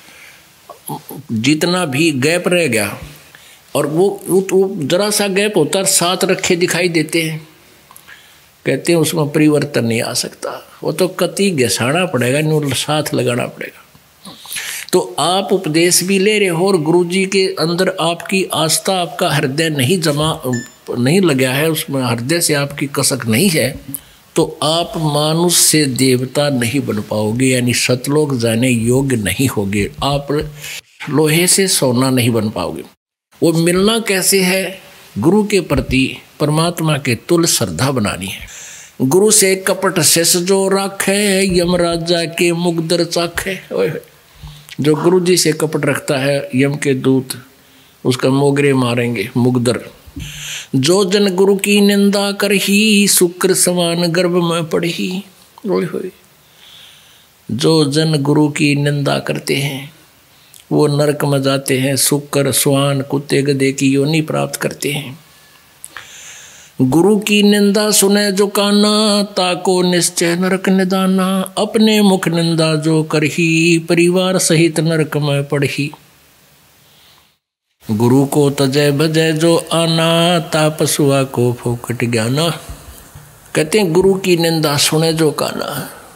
जितना भी गैप रह गया और वो जरा सा गैप होता है, साथ रखे दिखाई देते हैं, कहते हैं उसमें परिवर्तन नहीं आ सकता, वो तो कति घसाना पड़ेगा, नहीं साथ लगाना पड़ेगा। तो आप उपदेश भी ले रहे हो और गुरु जी के अंदर आपकी आस्था, आपका हृदय नहीं लगा है, उसमें हृदय से आपकी कसक नहीं है, तो आप मानुष से देवता नहीं बन पाओगे, यानी सतलोक जाने योग्य नहीं होगे, आप लोहे से सोना नहीं बन पाओगे। वो मिलना कैसे है? गुरु के प्रति परमात्मा के तुल श्रद्धा बनानी है। गुरु से कपट शेष जो राखे, यमराजा के मुगदर चाखे। जो गुरु जी से कपट रखता है, यम के दूत उसका मोगरे मारेंगे, मुगदर। जो जन गुरु की निंदा कर ही, शुक्र समान गर्भ में पढ़ी। जो जन गुरु की निंदा करते हैं वो नरक में जाते हैं, शुक्र स्वान कुत्ते गधे की योनि प्राप्त करते हैं। गुरु की निंदा सुने जो काना, ताको निश्चय नरक निदाना। अपने मुख निंदा जो करही, परिवार सहित नरक में पढ़ी। गुरु को तजय भजय जो आना, तापसुआ को फोकट ज्ञाना। कहते हैं गुरु की निंदा सुने जो काना,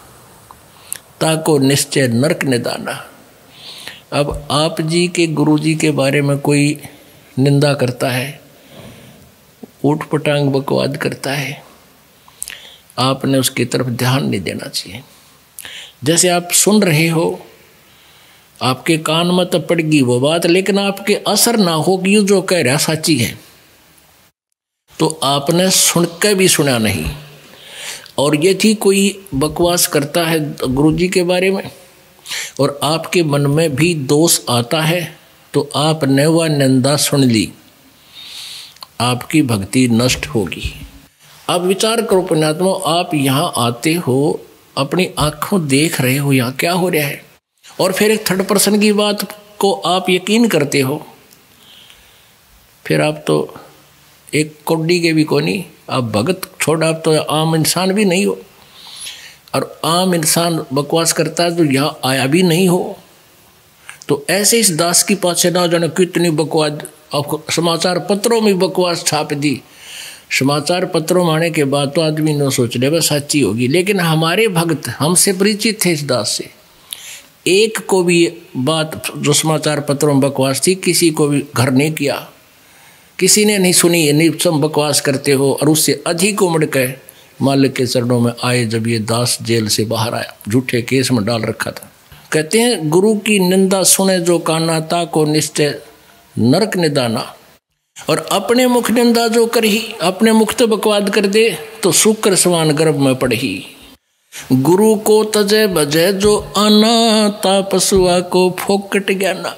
ताको निश्चय नरक निदाना। अब आप जी के गुरु जी के बारे में कोई निंदा करता है, ऊट पटांग बकवाद करता है, आपने उसकी तरफ ध्यान नहीं देना चाहिए। जैसे आप सुन रहे हो, आपके कान में तो पड़गी वो बात, लेकिन आपके असर ना हो कि ये जो कह रहा सच्ची है, तो आपने सुन के भी सुना नहीं। और ये थी कोई बकवास करता है गुरु जी के बारे में और आपके मन में भी दोष आता है, तो आपने वह निंदा सुन ली, आपकी भक्ति नष्ट होगी। अब विचार करो पुण्यात्मा, आप यहाँ आते हो, अपनी आंखों देख रहे हो यहाँ क्या हो रहा है, और फिर एक थर्ड पर्सन की बात को आप यकीन करते हो। फिर आप तो एक कौड़ी के भी को नहीं, आप भगत छोड़, आप तो आम इंसान भी नहीं हो। और आम इंसान बकवास करता है तो यहाँ आया भी नहीं हो। तो ऐसे इस दास की पाछे ना जाने कितनी बकवास, अब समाचार पत्रों में बकवास छाप दी। समाचार पत्रों में आने के बाद तो आदमी न सोच ले बस सच्ची होगी, लेकिन हमारे भक्त हमसे परिचित थे इस दास से। एक को भी बात जो समाचार पत्रों में बकवास थी, किसी को भी घर नहीं किया, किसी ने नहीं सुनी, नहीं सब बकवास करते हो। और उससे अधिक उमड़ के मालिक के चरणों में आए जब ये दास जेल से बाहर आया, झूठे केस में डाल रखा था। कहते हैं गुरु की निंदा सुने जो काना, ताको निश्चय नरक निदाना। और अपने मुख निंदा जो करही, अपने मुख तो बकवाद कर दे तो शुक्र समान गर्भ में पढ़ी। गुरु को तजय बजय जो आना, तापसुआ को फोकट ज्ञाना।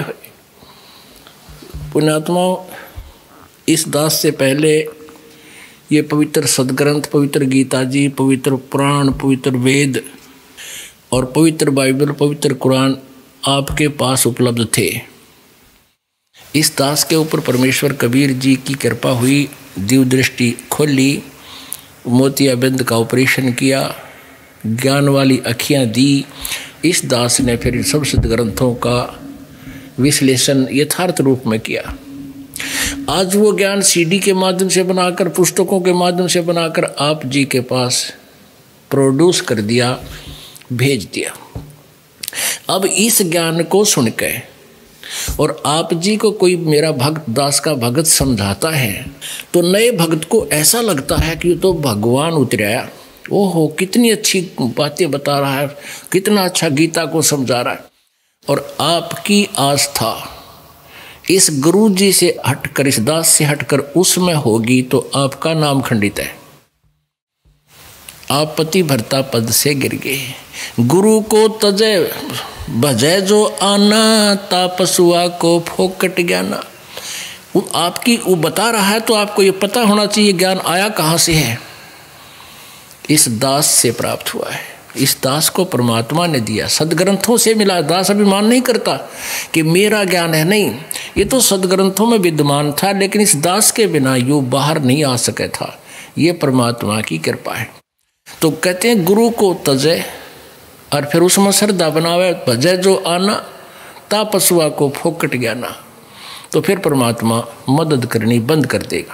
पुण्यात्मा, इस दास से पहले ये पवित्र सदग्रंथ, पवित्र गीता जी, पवित्र पुराण, पवित्र वेद और पवित्र बाइबल, पवित्र कुरान आपके पास उपलब्ध थे। इस दास के ऊपर परमेश्वर कबीर जी की कृपा हुई, दिव्य दृष्टि खोली, मोतियाबिंद का ऑपरेशन किया, ज्ञान वाली अखियाँ दी। इस दास ने फिर सब सदग्रंथों का विश्लेषण यथार्थ रूप में किया। आज वो ज्ञान सीडी के माध्यम से बनाकर, पुस्तकों के माध्यम से बनाकर आप जी के पास प्रोड्यूस कर दिया, भेज दिया। अब इस ज्ञान को सुन के और आप जी को कोई मेरा भक्त, दास का भगत समझाता है तो नए भक्त को ऐसा लगता है कि तो भगवान उतराया, ओहो कितनी अच्छी बातें बता रहा है, कितना अच्छा गीता को समझा रहा है। और आपकी आस्था इस गुरु जी से हटकर, इस दास से हटकर उसमें होगी तो आपका नाम खंडित है, आप पति भरता पद से गिर गए। गुरु को तजय भजय जो आना, तापसुआ को फोकट ज्ञाना। वो आपकी वो बता रहा है तो आपको ये पता होना चाहिए ज्ञान आया कहाँ से है, इस दास से प्राप्त हुआ है। इस दास को परमात्मा ने दिया, सदग्रंथों से मिला। दास अभिमान नहीं करता कि मेरा ज्ञान है, नहीं, ये तो सदग्रंथों में विद्यमान था, लेकिन इस दास के बिना यूँ बाहर नहीं आ सके था। ये परमात्मा की कृपा है। तो कहते हैं गुरु को तजे और फिर उसमें श्रद्धा बनावे, भजे जो आना ता पशुआ को फोकट ज्ञाना। तो फिर परमात्मा मदद करनी बंद कर देगा।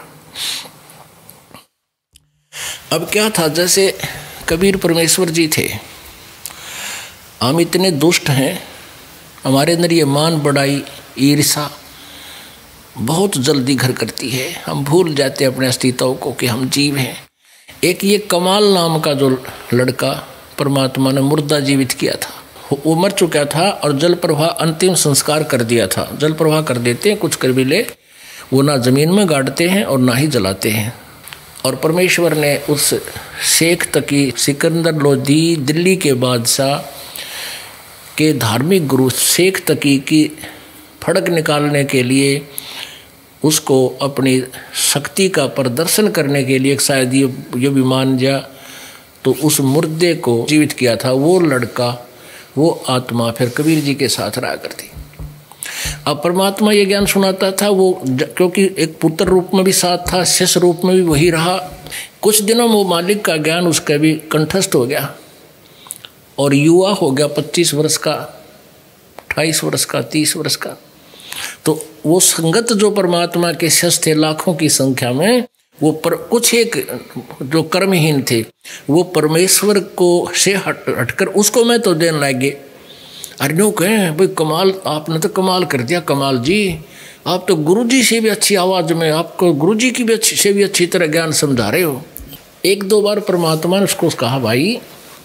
अब क्या था, जैसे कबीर परमेश्वर जी थे, हम इतने दुष्ट हैं, हमारे अंदर ये मान बढ़ाई ईर्षा बहुत जल्दी घर करती है। हम भूल जाते हैं अपने अस्तित्व को कि हम जीव हैं। एक ये कमाल नाम का जो लड़का परमात्मा ने मुर्दा जीवित किया था, वो मर चुका था और जल प्रवाह अंतिम संस्कार कर दिया था। जल प्रवाह कर देते हैं कुछ कबीले, वो ना ज़मीन में गाड़ते हैं और ना ही जलाते हैं। और परमेश्वर ने उस शेख तकी सिकंदर लोधी दिल्ली के बादशाह के धार्मिक गुरु शेख तकी की फड़क निकालने के लिए, उसको अपनी शक्ति का प्रदर्शन करने के लिए शायद ये भी मान जा, तो उस मुर्दे को जीवित किया था। वो लड़का, वो आत्मा फिर कबीर जी के साथ रहा करती। अब परमात्मा ये ज्ञान सुनाता था, वो क्योंकि एक पुत्र रूप में भी साथ था, शिष्य रूप में भी वही रहा। कुछ दिनों में वो मालिक का ज्ञान उसका भी कंठस्थ हो गया और युवा हो गया, 25 वर्ष का, 28 वर्ष का, 30 वर्ष का। तो वो संगत जो परमात्मा के शिष्य थे लाखों की संख्या में, वो कुछ एक जो कर्महीन थे, वो परमेश्वर को से हटकर उसको मैं तो देने लगे। अरे नो कहें भाई कमाल, आपने तो कमाल कर दिया कमाल जी, आप तो गुरुजी से भी अच्छी आवाज़ में, आपको गुरुजी की भी से भी अच्छी तरह ज्ञान समझा रहे हो। एक दो बार परमात्मा ने उसको कहा, भाई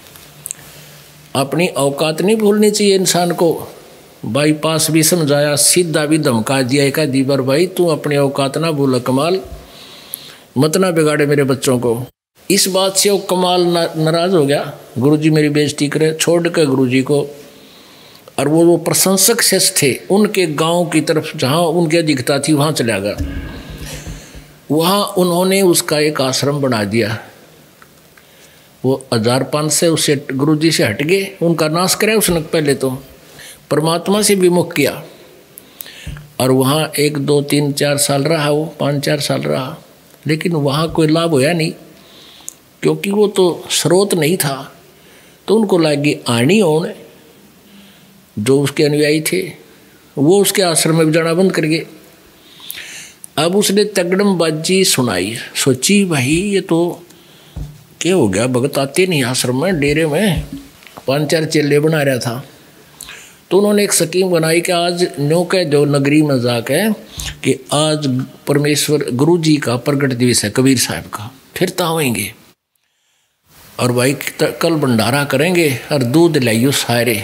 अपनी औकात नहीं भूलनी चाहिए इंसान को। बाईपास भी समझाया, सीधा भी धमका दिया एक आधी बार, भाई तू अपनी औकात ना भूल कमाल, मत ना बिगाड़े मेरे बच्चों को। इस बात से वो कमाल नाराज हो गया, गुरुजी मेरी बेइज्जती करे, छोड़ के गुरुजी को। और वो प्रशंसक शिष्य थे, उनके गांव की तरफ जहाँ उनकी अधिकता थी वहाँ चला गया। वहाँ उन्होंने उसका एक आश्रम बना दिया। वो 1005 से उससे गुरुजी से हट गए, उनका नाश कराया उसने पहले, तो परमात्मा से विमुख किया। और वहाँ 1 2 3 4 साल रहा, वो 5-4 साल रहा, लेकिन वहाँ कोई लाभ होया नहीं, क्योंकि वो तो स्रोत नहीं था। तो उनको लगी आनी होने, जो उसके अनुयायी थे वो उसके आश्रम में जाना बंद कर गए। अब उसने तगड़मबाजी सुनाई, सोची भाई ये तो क्या हो गया, भगत आते नहीं आश्रम में, डेरे में 5-4 चेले बना रहा था। तो उन्होंने एक स्कीम बनाई कि आज न्यो कह दो नगरी में जाके कि आज परमेश्वर गुरु जी का प्रगट दिवस है कबीर साहब का, फिर तावेंगे और भाई कल भंडारा करेंगे और दूध लाइयो सारे।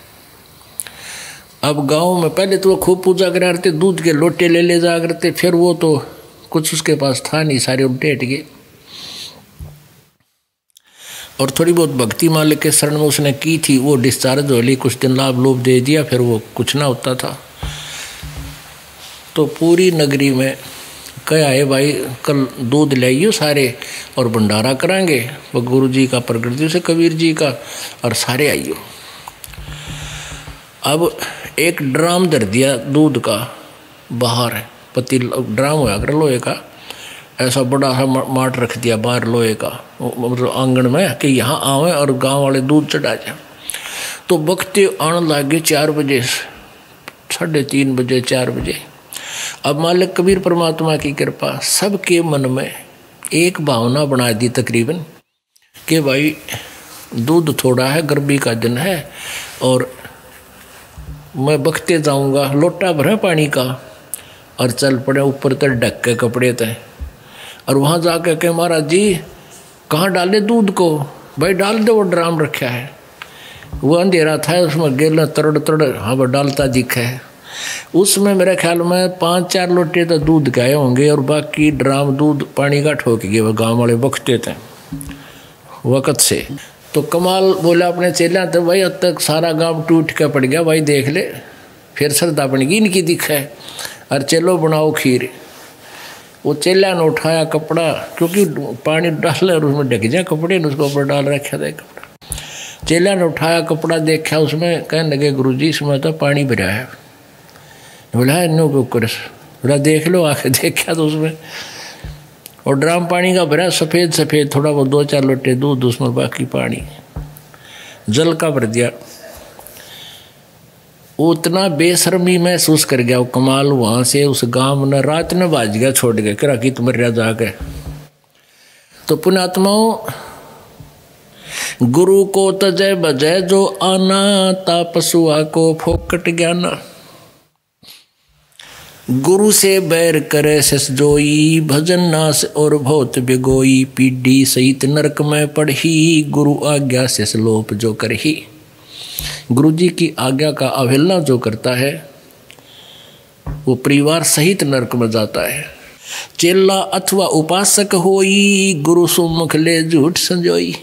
अब गांव में पहले तो वो खूब पूजा करा करते, दूध के लोटे ले जा करते, फिर वो तो कुछ उसके पास था नहीं, सारे उल्टे हट गए। और थोड़ी बहुत भक्ति मालिक के शरण में उसने की थी, वो डिस्चार्ज हो ली, कुछ दिन लाभ लोभ दे दिया, फिर वो कुछ ना होता था। तो पूरी नगरी में कहा है भाई कल दूध लाइयो सारे और भंडारा कराएंगे, वो गुरु जी का प्रगट दिवस है कबीर जी का, और सारे आइयो। अब एक ड्राम धर दिया दूध का बाहर, पतील ड्राम होया कर लोहे का, ऐसा बड़ा सा माट रख दिया बाहर लोहे का, मतलब आंगन में, कि यहाँ आवे और गांव वाले दूध चढ़ा जाए। तो बख्ते आने लगे 4 बजे, 3:30 बजे, 4 बजे। अब मालिक कबीर परमात्मा की कृपा, सबके मन में एक भावना बना दी तकरीबन कि भाई दूध थोड़ा है, गर्मी का दिन है, और मैं बख्ते जाऊंगा, लोटा भरा पानी का, और चल पड़े ऊपर तक ढक के कपड़े तय। और वहाँ जाकर के महाराज जी कहाँ डाले दूध को, भाई डाल दे, वो ड्राम रखा है। वो अंधेरा था, उसमें गेला तड़ तड़ हाँ वो डालता दिखा है। उसमें मेरे ख्याल में 5-4 लोटे तो दूध गए होंगे, और बाकी ड्राम दूध पानी का ठोक गए, वो गाँव वाले बख्ते थे वक़्त से। तो कमाल बोला अपने चेला, तो भाई अब तक सारा गांव टूट के पड़ गया, भाई देख ले, फिर श्रद्धा बन गई इनकी दिखा है, और चलो बनाओ खीर। वो चेला ने उठाया कपड़ा, क्योंकि पानी डाल और उसमें ढक जाए कपड़े ने, उसके ऊपर डाल रखा था कपड़ा, चेला ने उठाया कपड़ा देखा उसमें, कहने लगे गुरुजी इसमें तो पानी भरा है। बोला इन्हों को कर, बोला देख लो, आके देखा तो उसमें और ड्राम पानी का भरा, सफ़ेद सफ़ेद, थोड़ा वो 2-4 लोटे दूध उसमें, बाकी पानी जल का भर दिया। उतना बेशर्मी महसूस कर गया वो कमाल। वहाँ से उस गांव ने रात में बाज गया, छोड़ गया करा कि तुम मर जाके। तो पुण्यात्माओं, गुरु को तजय बजय जो आना, तापसुआ को फोकट ज्ञाना। गुरु से बैर करे सस जोई, भजन नास और बहुत बिगोई। पीढ़ी सहित नरक में पढ़ी, गुरु आज्ञा से लोप जो करही। गुरु जी की आज्ञा का अवहेलना जो करता है वो परिवार सहित नरक में जाता है। चेला अथवा उपासक होई, गुरु सुमुख ले झूठ संजोई।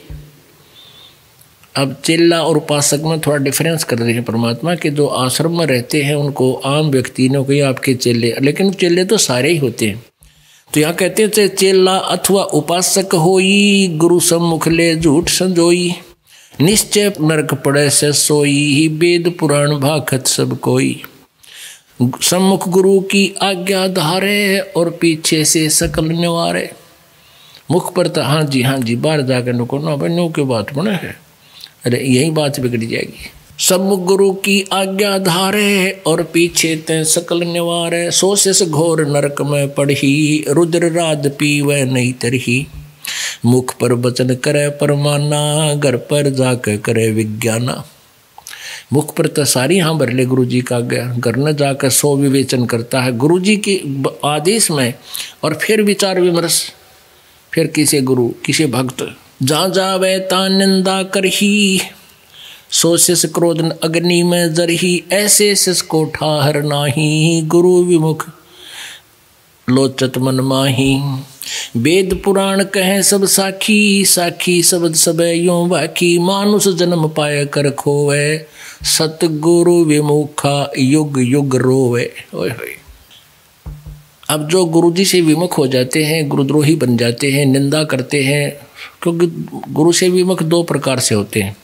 अब चेला और उपासक में थोड़ा डिफरेंस कर रहे हैं परमात्मा के। जो आश्रम में रहते हैं उनको आम व्यक्ति ने कोई आपके चेले, लेकिन चेले तो सारे ही होते हैं। तो यहाँ कहते हैं चेला अथवा उपासक होई, गुरु सम्मुख ले झूठ संजोई। निश्चय नरक पड़े से सोई, वेद पुराण भाखत सब कोई। सम्मुख गुरु की आज्ञा धारे, और पीछे से सकल निवारे। मुख पर तो हाँ जी बाहर जाकर नुको ना बनो के बात बने है, अरे यही बात बिगड़ जाएगी। सम्मुख गुरु की आज्ञा धारे, और पीछे ते सकल निवारे। सो से घोर नरक में पढ़ी, रुद्र राज पीवे नहीं तरही। मुख पर वचन करे परमाना, घर पर जाकर करे विज्ञाना। मुख पर तो सारी हाँ भर ले गुरु जी का आज्ञा, घर न जाकर सो विवेचन करता है गुरु जी के आदेश में, और फिर विचार विमर्श, फिर किसी गुरु किसी भक्त। जा जावे ता निंदा करही, सो शिष क्रोध अग्नि में जरही। ऐसे शिष को ठाहर नाही, गुरु विमुख लोचत मन माही। वेद पुराण कहे सब साखी, साखी शब्द सब यों बाकी। मानुष जन्म पाए कर खोवे, सतगुरु विमुखा युग युग रोवे। ओए होए। अब जो गुरु जी से विमुख हो जाते हैं, गुरुद्रोही बन जाते हैं, निंदा करते हैं, क्योंकि गुरु से विमुख 2 प्रकार से होते हैं।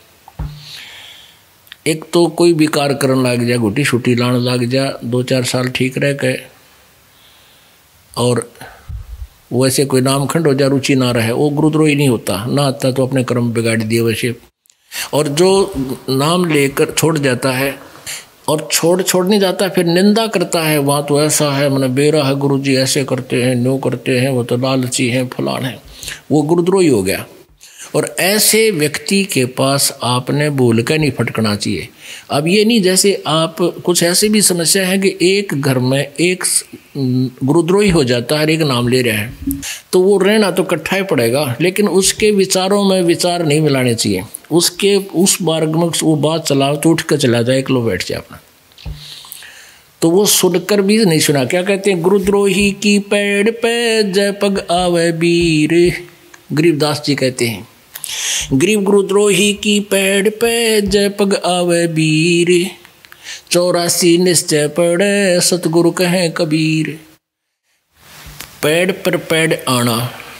एक तो कोई विकार करने लग जा, घुटी छुटी लाने लग जा, 2-4 साल ठीक रह गए, और वैसे कोई नाम खंड हो जा, रुचि ना रहे, वो गुरुद्रोही नहीं होता। ना आता तो अपने कर्म बिगाड़ दिए वैसे। और जो नाम लेकर छोड़ जाता है, और छोड़ नहीं जाता, फिर निंदा करता है, वहाँ तो ऐसा है, मैंने बेरा है, गुरु जी ऐसे करते हैं, न्यू करते हैं, वो तो लालची हैं, फलान है, वो गुरुद्रोही हो गया। और ऐसे व्यक्ति के पास आपने भूल कर नहीं फटकना चाहिए। अब ये नहीं जैसे आप कुछ ऐसी भी समस्या है कि एक घर में एक गुरुद्रोही हो जाता है, एक नाम ले रहा है, तो वो रहना तो इकट्ठा ही पड़ेगा, लेकिन उसके विचारों में विचार नहीं मिलाने चाहिए। उसके उस मार्ग में वो बात चलाओ तो उठ कर चला जाए, एक लो बैठ जाए अपना, तो वो सुनकर भी नहीं सुना। क्या कहते हैं, गुरुद्रोही की पेड़ पे जय पग आवे वीर। गरीबदास जी कहते हैं, गरीब गुरुद्रोही की पेड़ पे जय पग आवे वीर। 84 निश्चय पड़े सतगुरु कहे कबीर। पेड़ पर पेड़ आना,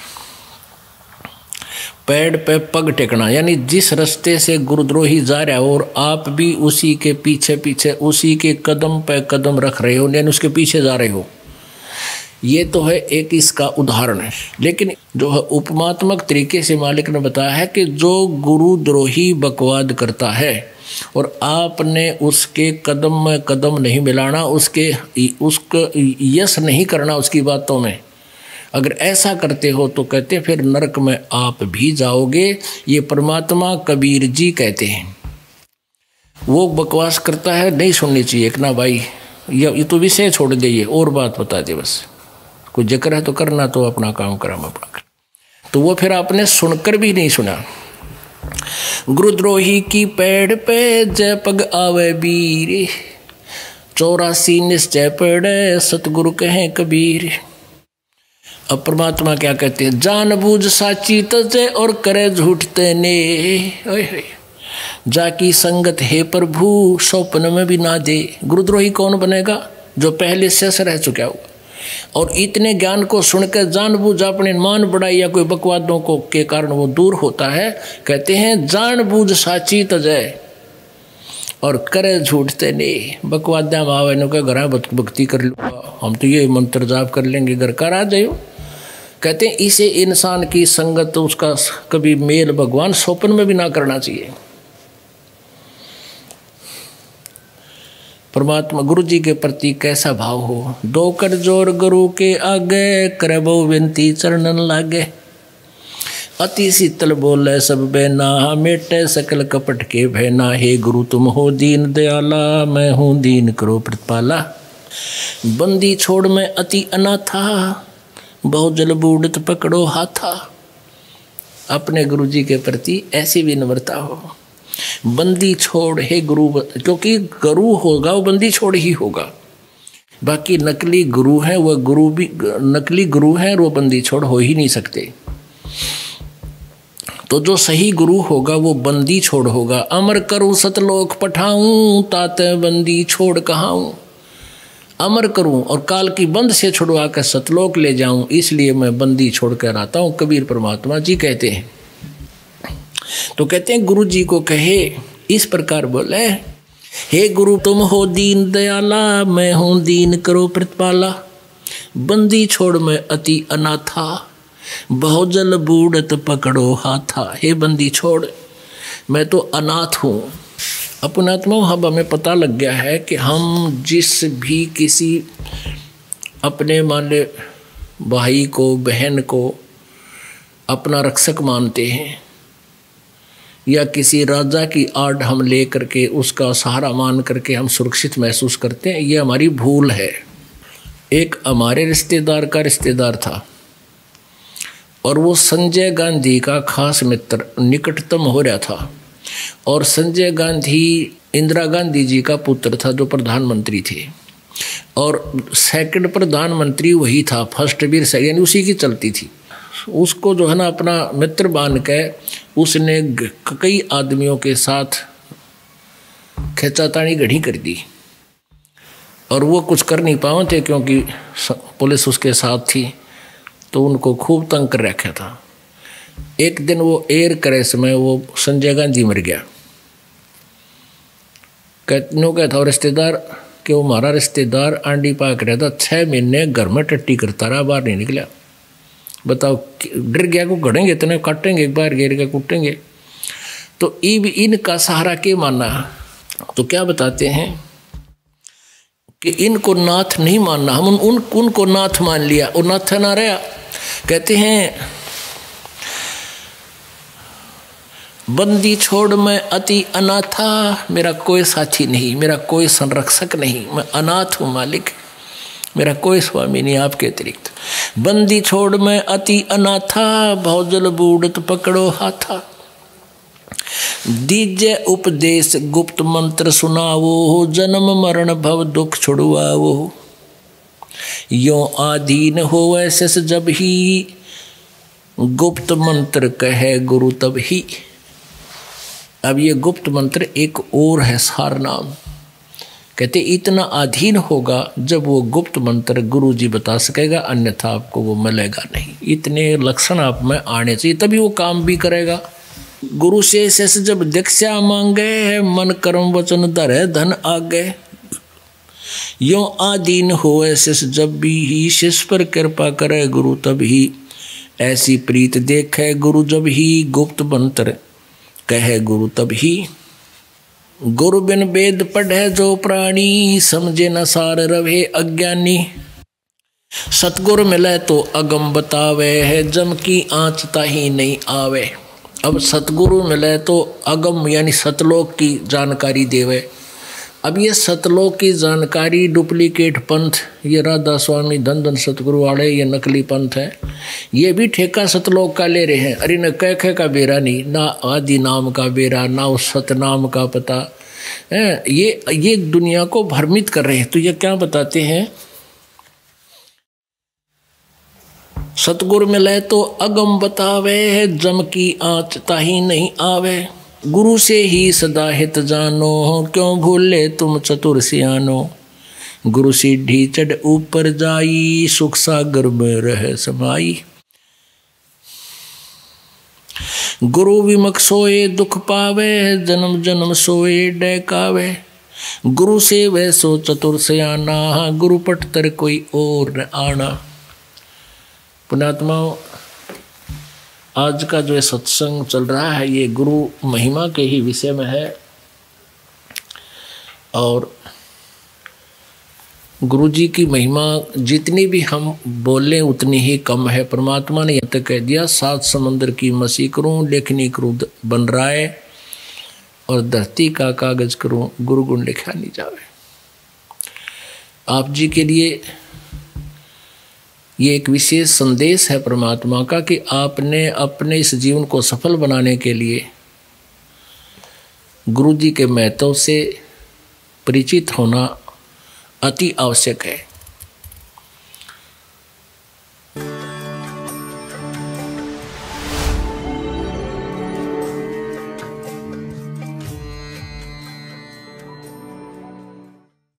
पेड़ पे पग टेकना, यानी जिस रास्ते से गुरुद्रोही जा रहा है और आप भी उसी के पीछे पीछे, उसी के कदम पे कदम रख रहे हो, यानी उसके पीछे जा रहे हो। ये तो है एक इसका उदाहरण है। लेकिन जो है उपमात्मक तरीके से मालिक ने बताया है कि जो गुरुद्रोही बकवाद करता है और आपने उसके कदम में कदम नहीं मिलाना, उसको यस नहीं करना उसकी बातों में, अगर ऐसा करते हो तो कहते फिर नरक में आप भी जाओगे। ये परमात्मा कबीर जी कहते हैं। वो बकवास करता है, नहीं सुननी चाहिए ना भाई, ये तो विषय छोड़ दे, और बात बता दे, बस कोई जिक्र है तो करना, तो अपना काम करा अपना कर। तो वो फिर आपने सुनकर भी नहीं सुना। गुरुद्रोही की पेड़ पे जय पग आवे वीर। 84 निश्चय पड़े सतगुरु कहे कबीर। अब परमात्मा क्या कहते हैं, जान बूझ साची तजे और करे झूठते ने। जाकी संगत है प्रभु स्वप्न में भी ना दे। गुरुद्रोही कौन बनेगा, जो पहले शेष रह चुका होगा। और इतने ज्ञान को सुनकर जानबूझ अपने मान बढ़ाई या कोई बकवादों को के कारण वो दूर होता है। कहते हैं जानबूझ साची तजय और करे झूठते नहीं। बकवाद्या मावे ने घर भक्ति कर लूँगा, हम तो ये मंत्र जाप कर लेंगे, घर का आ जाइयो। कहते हैं इसे इंसान की संगत उसका कभी मेल भगवान स्वप्न में भी ना करना चाहिए। परमात्मा गुरु जी के प्रति कैसा भाव हो। दो कर जोर गुरु के आगे, करे बहु विनती चरणन लागे। अति शीतल बोले सब बेना, मेटे सकल कपट के भैना। हे गुरु तुम हो दीन दयाला, मैं हूँ दीन करो प्रतिपाला। बंदी छोड़ मैं अति अनाथा, बहु जल बूढ़त पकड़ो हाथा। अपने गुरु जी के प्रति ऐसी विनम्रता हो। बंदी छोड़ हे गुरु, क्योंकि गुरु होगा वो बंदी छोड़ ही होगा। बाकी नकली गुरु हैं, वह गुरु भी नकली गुरु हैं और वो बंदी छोड़ हो ही नहीं सकते। तो जो सही गुरु होगा वो बंदी छोड़ होगा। अमर करूँ सतलोक पठाऊं, ताते बंदी छोड़ कहाऊं। अमर करूं और काल की बंद से छुड़वा कर सतलोक ले जाऊं, इसलिए मैं बंदी छोड़ कर आता हूं, कबीर परमात्मा जी कहते हैं। तो कहते हैं गुरु जी को कहे इस प्रकार बोले, हे गुरु तुम हो दीन दयाला, मैं हूं दीन करो प्रतिपाला। बंदी छोड़ मैं अति अनाथा, बहुजल बूढ़त पकड़ो हाथा। हे बंदी छोड़, मैं तो अनाथ हूँ। अपनात्मा अब हमें पता लग गया है कि हम जिस भी किसी अपने मान ले भाई को बहन को अपना रक्षक मानते हैं, या किसी राजा की आड़ हम ले करके उसका सहारा मान करके हम सुरक्षित महसूस करते हैं, ये हमारी भूल है। एक हमारे रिश्तेदार का रिश्तेदार था और वो संजय गांधी का खास मित्र निकटतम हो रहा था। और संजय गांधी इंदिरा गांधी जी का पुत्र था जो प्रधानमंत्री थे, और सेकंड प्रधानमंत्री वही था, फर्स्ट वीर यानी उसी की चलती थी। उसको जो है ना अपना मित्र मान के उसने कई आदमियों के साथ खींचातानी गढ़ी कर दी, और वो कुछ कर नहीं पाए थे क्योंकि पुलिस उसके साथ थी, तो उनको खूब तंग कर रखा था। एक दिन वो एयर क्रैश में वो संजय गांधी मर गया। क्या था रिश्तेदार कि वो हमारा रिश्तेदार आंडी पाक रहा था, 6 महीने घर में टट्टी करता रहा, बाहर नहीं निकला। बताओ, डर गया को गड़ेंगे इतने काटेंगे, एक बार गिर के कूटेंगे। तो इनका सहारा के माना, तो क्या बताते हैं कि इनको नाथ नहीं मानना, हम उनको नाथ मान लिया और नाथ ना रहा। कहते हैं बंदी छोड़ मैं अति अनाथा, मेरा कोई साथी नहीं, मेरा कोई संरक्षक नहीं, मैं अनाथ हूँ मालिक, मेरा कोई स्वामी नहीं आपके अतिरिक्त। बंदी छोड़ मैं अति अनाथा, बहुजल बूढ़त पकड़ो हाथा। दीजे उपदेश गुप्त मंत्र सुनावो, जन्म मरण भव दुख छुड़वावो। यो आधीन हो ऐसे जब ही, गुप्त मंत्र कहे गुरु तब ही। अब ये गुप्त मंत्र एक और है सार नाम। कहते इतना अधीन होगा जब वो गुप्त मंत्र गुरु जी बता सकेगा, अन्यथा आपको वो मिलेगा नहीं। इतने लक्षण आप में आने चाहिए तभी वो काम भी करेगा। गुरु से जब दीक्षा मांगे, मन कर्म वचन धरे धन आगे। यो आधीन हो ऐसे जब भी ही, शिष्य पर कृपा करे गुरु तब ही। ऐसी प्रीत देखे गुरु जब ही, गुप्त मंत्र कहे गुरु तब ही। गुरु बिन वेद पढ़े जो प्राणी, समझे न सार रवे अज्ञानी। सतगुरु मिले तो अगम बतावे है, जम की आँच ताही नहीं आवे। अब सतगुरु मिले तो अगम यानी सतलोक की जानकारी देवे। अब ये सतलोक की जानकारी डुप्लीकेट पंथ, ये राधा स्वामी धन धन सतगुरु वाले ये नकली पंथ है, ये भी ठेका सतलोक का ले रहे हैं। अरे न कैखे का बेरा नहीं, ना आदि नाम का बेरा, ना उस सतनाम का पता है। ये दुनिया को भ्रमित कर रहे हैं। तो ये क्या बताते हैं, सतगुरु मिले तो अगम बतावे है, जम की आँच ताही नहीं आवे। गुरु से ही सदा हित जानो, क्यों भूले तुम चतुर सियानो। गुरु सीढ़ी चढ़ ऊपर जाई, सुख सागर में रह समाई। गुरु विमुख सोए दुख पावे, जन्म जन्म सोए डहकावे। गुरु से वह सो चतुर सयाना, गुरु पटतर कोई और न आना। पुण्यात्माओं, आज का जो सत्संग चल रहा है ये गुरु महिमा के ही विषय में है। और गुरु जी की महिमा जितनी भी हम बोलें उतनी ही कम है। परमात्मा ने यह तक कह दिया, 7 समंदर की मसी करूं, लेखनी करूं बन रहा है, और धरती का कागज करूं, गुरु गुण लिखा नहीं जावे। आप जी के लिए ये एक विशेष संदेश है परमात्मा का कि आपने अपने इस जीवन को सफल बनाने के लिए गुरु जी के महत्व से परिचित होना अति आवश्यक है।